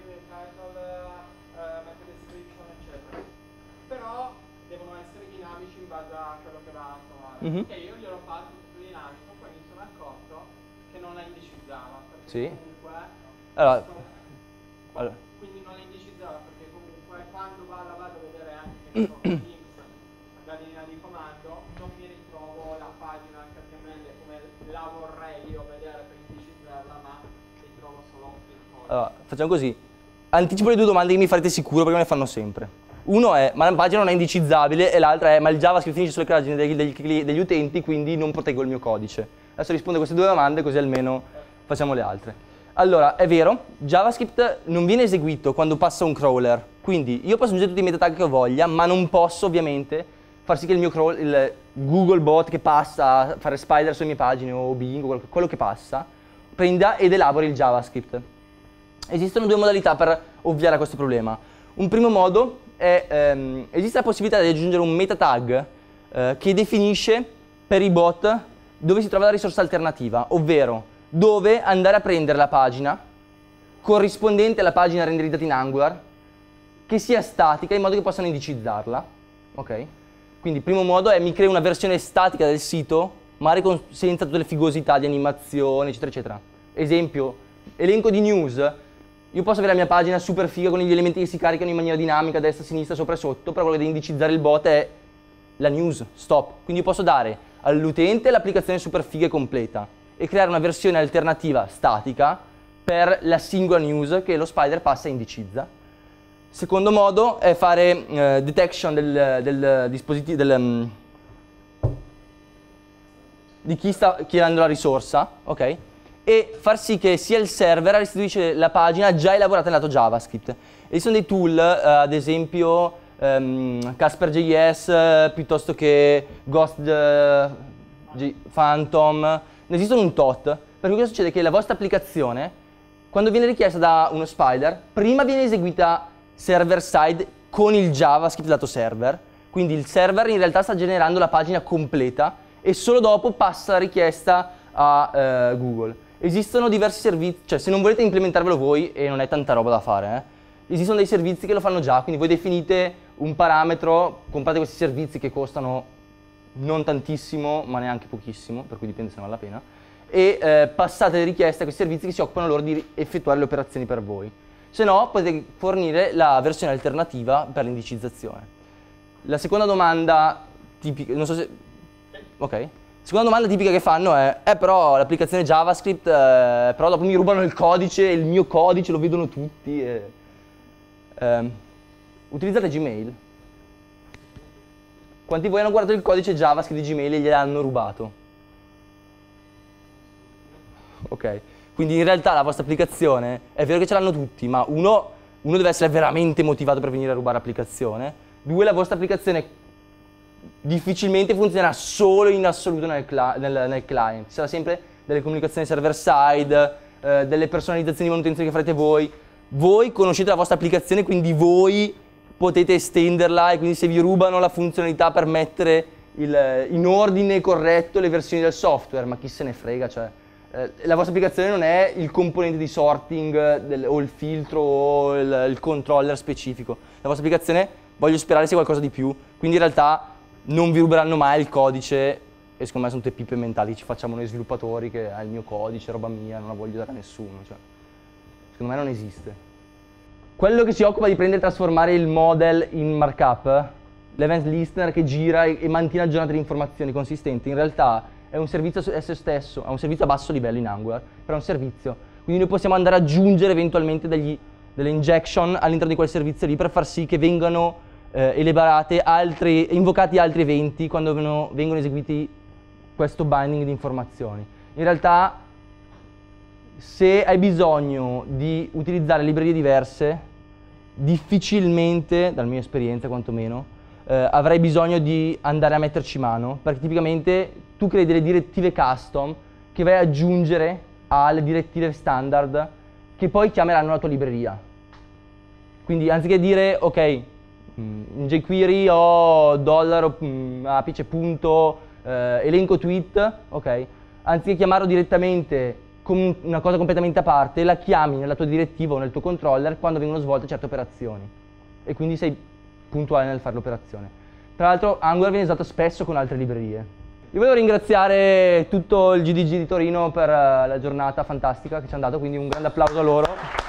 Speaker 2: title, uh, method description eccetera, però devono essere dinamici in base a quello che va a trovare.
Speaker 1: Mm-hmm.
Speaker 2: Ok, io glielo ho fatto tutto dinamico, poi mi sono accorto che non la indicizzava, perché
Speaker 1: Sì.
Speaker 2: comunque
Speaker 1: Allora,
Speaker 2: sto-
Speaker 1: allora.
Speaker 2: quindi non la indicizzava perché comunque quando vado, vado a vedere anche che ne so, links da linea di comando, non mi ritrovo la pagina H T M L come la vorrei io vedere per indicizzarla, ma ritrovo solo il codice.
Speaker 1: Allora, facciamo così. Anticipo le due domande che mi farete sicuro perché me le fanno sempre. Uno è, ma la pagina non è indicizzabile, e l'altra è, ma il JavaScript finisce sulle pagine degli, degli, degli utenti, quindi non proteggo il mio codice. Adesso rispondo a queste due domande così almeno facciamo le altre. Allora, è vero, JavaScript non viene eseguito quando passa un crawler, quindi io posso aggiungere tutti i meta tag che ho voglia, ma non posso ovviamente far sì che il mio crawl, il Google bot che passa a fare spider sulle mie pagine o Bing o quello che passa, prenda ed elabori il JavaScript. Esistono due modalità per ovviare a questo problema. Un primo modo è, ehm, esiste la possibilità di aggiungere un meta tag eh, che definisce per i bot dove si trova la risorsa alternativa, ovvero dove andare a prendere la pagina corrispondente alla pagina renderizzata in Angular, che sia statica in modo che possano indicizzarla. Ok? Quindi il primo modo è mi creo una versione statica del sito, magari con, senza tutte le figosità di animazione, eccetera, eccetera. Esempio, elenco di news, Io posso avere la mia pagina super figa con gli elementi che si caricano in maniera dinamica, destra, sinistra, sopra e sotto, però quello che deve indicizzare il bot è la news, stop. Quindi io posso dare all'utente l'applicazione super figa e completa e creare una versione alternativa statica per la singola news che lo Spider passa e indicizza. Secondo modo è fare eh, detection del, del dispositivo, del, um, di chi sta chiedendo la risorsa, ok? E far sì che sia il server a restituisce la pagina già elaborata nel lato JavaScript. E ci sono dei tool, eh, ad esempio um, Casper punto J S eh, piuttosto che Ghost eh, G Phantom, ne esistono un tot, per cui cosa succede? Che la vostra applicazione, quando viene richiesta da uno Spider, prima viene eseguita server side con il JavaScript lato server, quindi il server in realtà sta generando la pagina completa e solo dopo passa la richiesta a eh, Google. Esistono diversi servizi, cioè se non volete implementarvelo voi, e non è tanta roba da fare, eh, esistono dei servizi che lo fanno già, quindi voi definite un parametro, comprate questi servizi che costano non tantissimo, ma neanche pochissimo, per cui dipende se ne vale la pena, e eh, passate le richieste a questi servizi che si occupano loro di effettuare le operazioni per voi. Se no, potete fornire la versione alternativa per l'indicizzazione. La seconda domanda tipica, non so se... ok. Seconda domanda tipica che fanno è, eh però l'applicazione JavaScript, eh, però dopo mi rubano il codice, il mio codice lo vedono tutti. E... Eh, utilizzate Gmail. Quanti di voi hanno guardato il codice JavaScript di Gmail e gliel'hanno rubato? Ok, quindi in realtà la vostra applicazione, è vero che ce l'hanno tutti, ma uno, uno deve essere veramente motivato per venire a rubare l'applicazione. Due, la vostra applicazione difficilmente funzionerà solo in assoluto nel, nel, nel client. Ci sarà sempre delle comunicazioni server side, eh, delle personalizzazioni di manutenzione che farete voi. Voi conoscete la vostra applicazione, quindi voi potete estenderla e quindi se vi rubano la funzionalità per mettere il, in ordine corretto le versioni del software, ma chi se ne frega, cioè eh, la vostra applicazione non è il componente di sorting del, o il filtro o il, il controller specifico. La vostra applicazione, voglio sperare, sia qualcosa di più, quindi in realtà non vi ruberanno mai il codice e secondo me sono tutte pippe mentali che ci facciamo noi sviluppatori, che è il mio codice, roba mia, non la voglio dare a nessuno, cioè, secondo me non esiste. Quello che si occupa di prendere e trasformare il model in markup, l'event listener che gira e, e mantiene aggiornate le informazioni consistenti, in realtà è un servizio a se stesso, è un servizio a basso livello in Angular, però è un servizio, quindi noi possiamo andare ad aggiungere eventualmente degli, delle injection all'interno di quel servizio lì per far sì che vengano Eh, elaborate altri, invocati altri eventi quando vengono, vengono eseguiti questo binding di informazioni. In realtà, se hai bisogno di utilizzare librerie diverse, difficilmente, dalla mia esperienza quantomeno, eh, avrai bisogno di andare a metterci mano, perché tipicamente tu crei delle direttive custom che vai ad aggiungere alle direttive standard che poi chiameranno la tua libreria. Quindi anziché dire, ok, in jQuery ho dollaro apice punto eh, elenco tweet, ok? Anziché chiamarlo direttamente come una cosa completamente a parte, la chiami nella tua direttiva o nel tuo controller quando vengono svolte certe operazioni e quindi sei puntuale nel fare l'operazione. Tra l'altro Angular viene usato spesso con altre librerie. Io volevo ringraziare tutto il G D G di Torino per uh, la giornata fantastica che ci hanno dato, quindi un grande applauso a loro.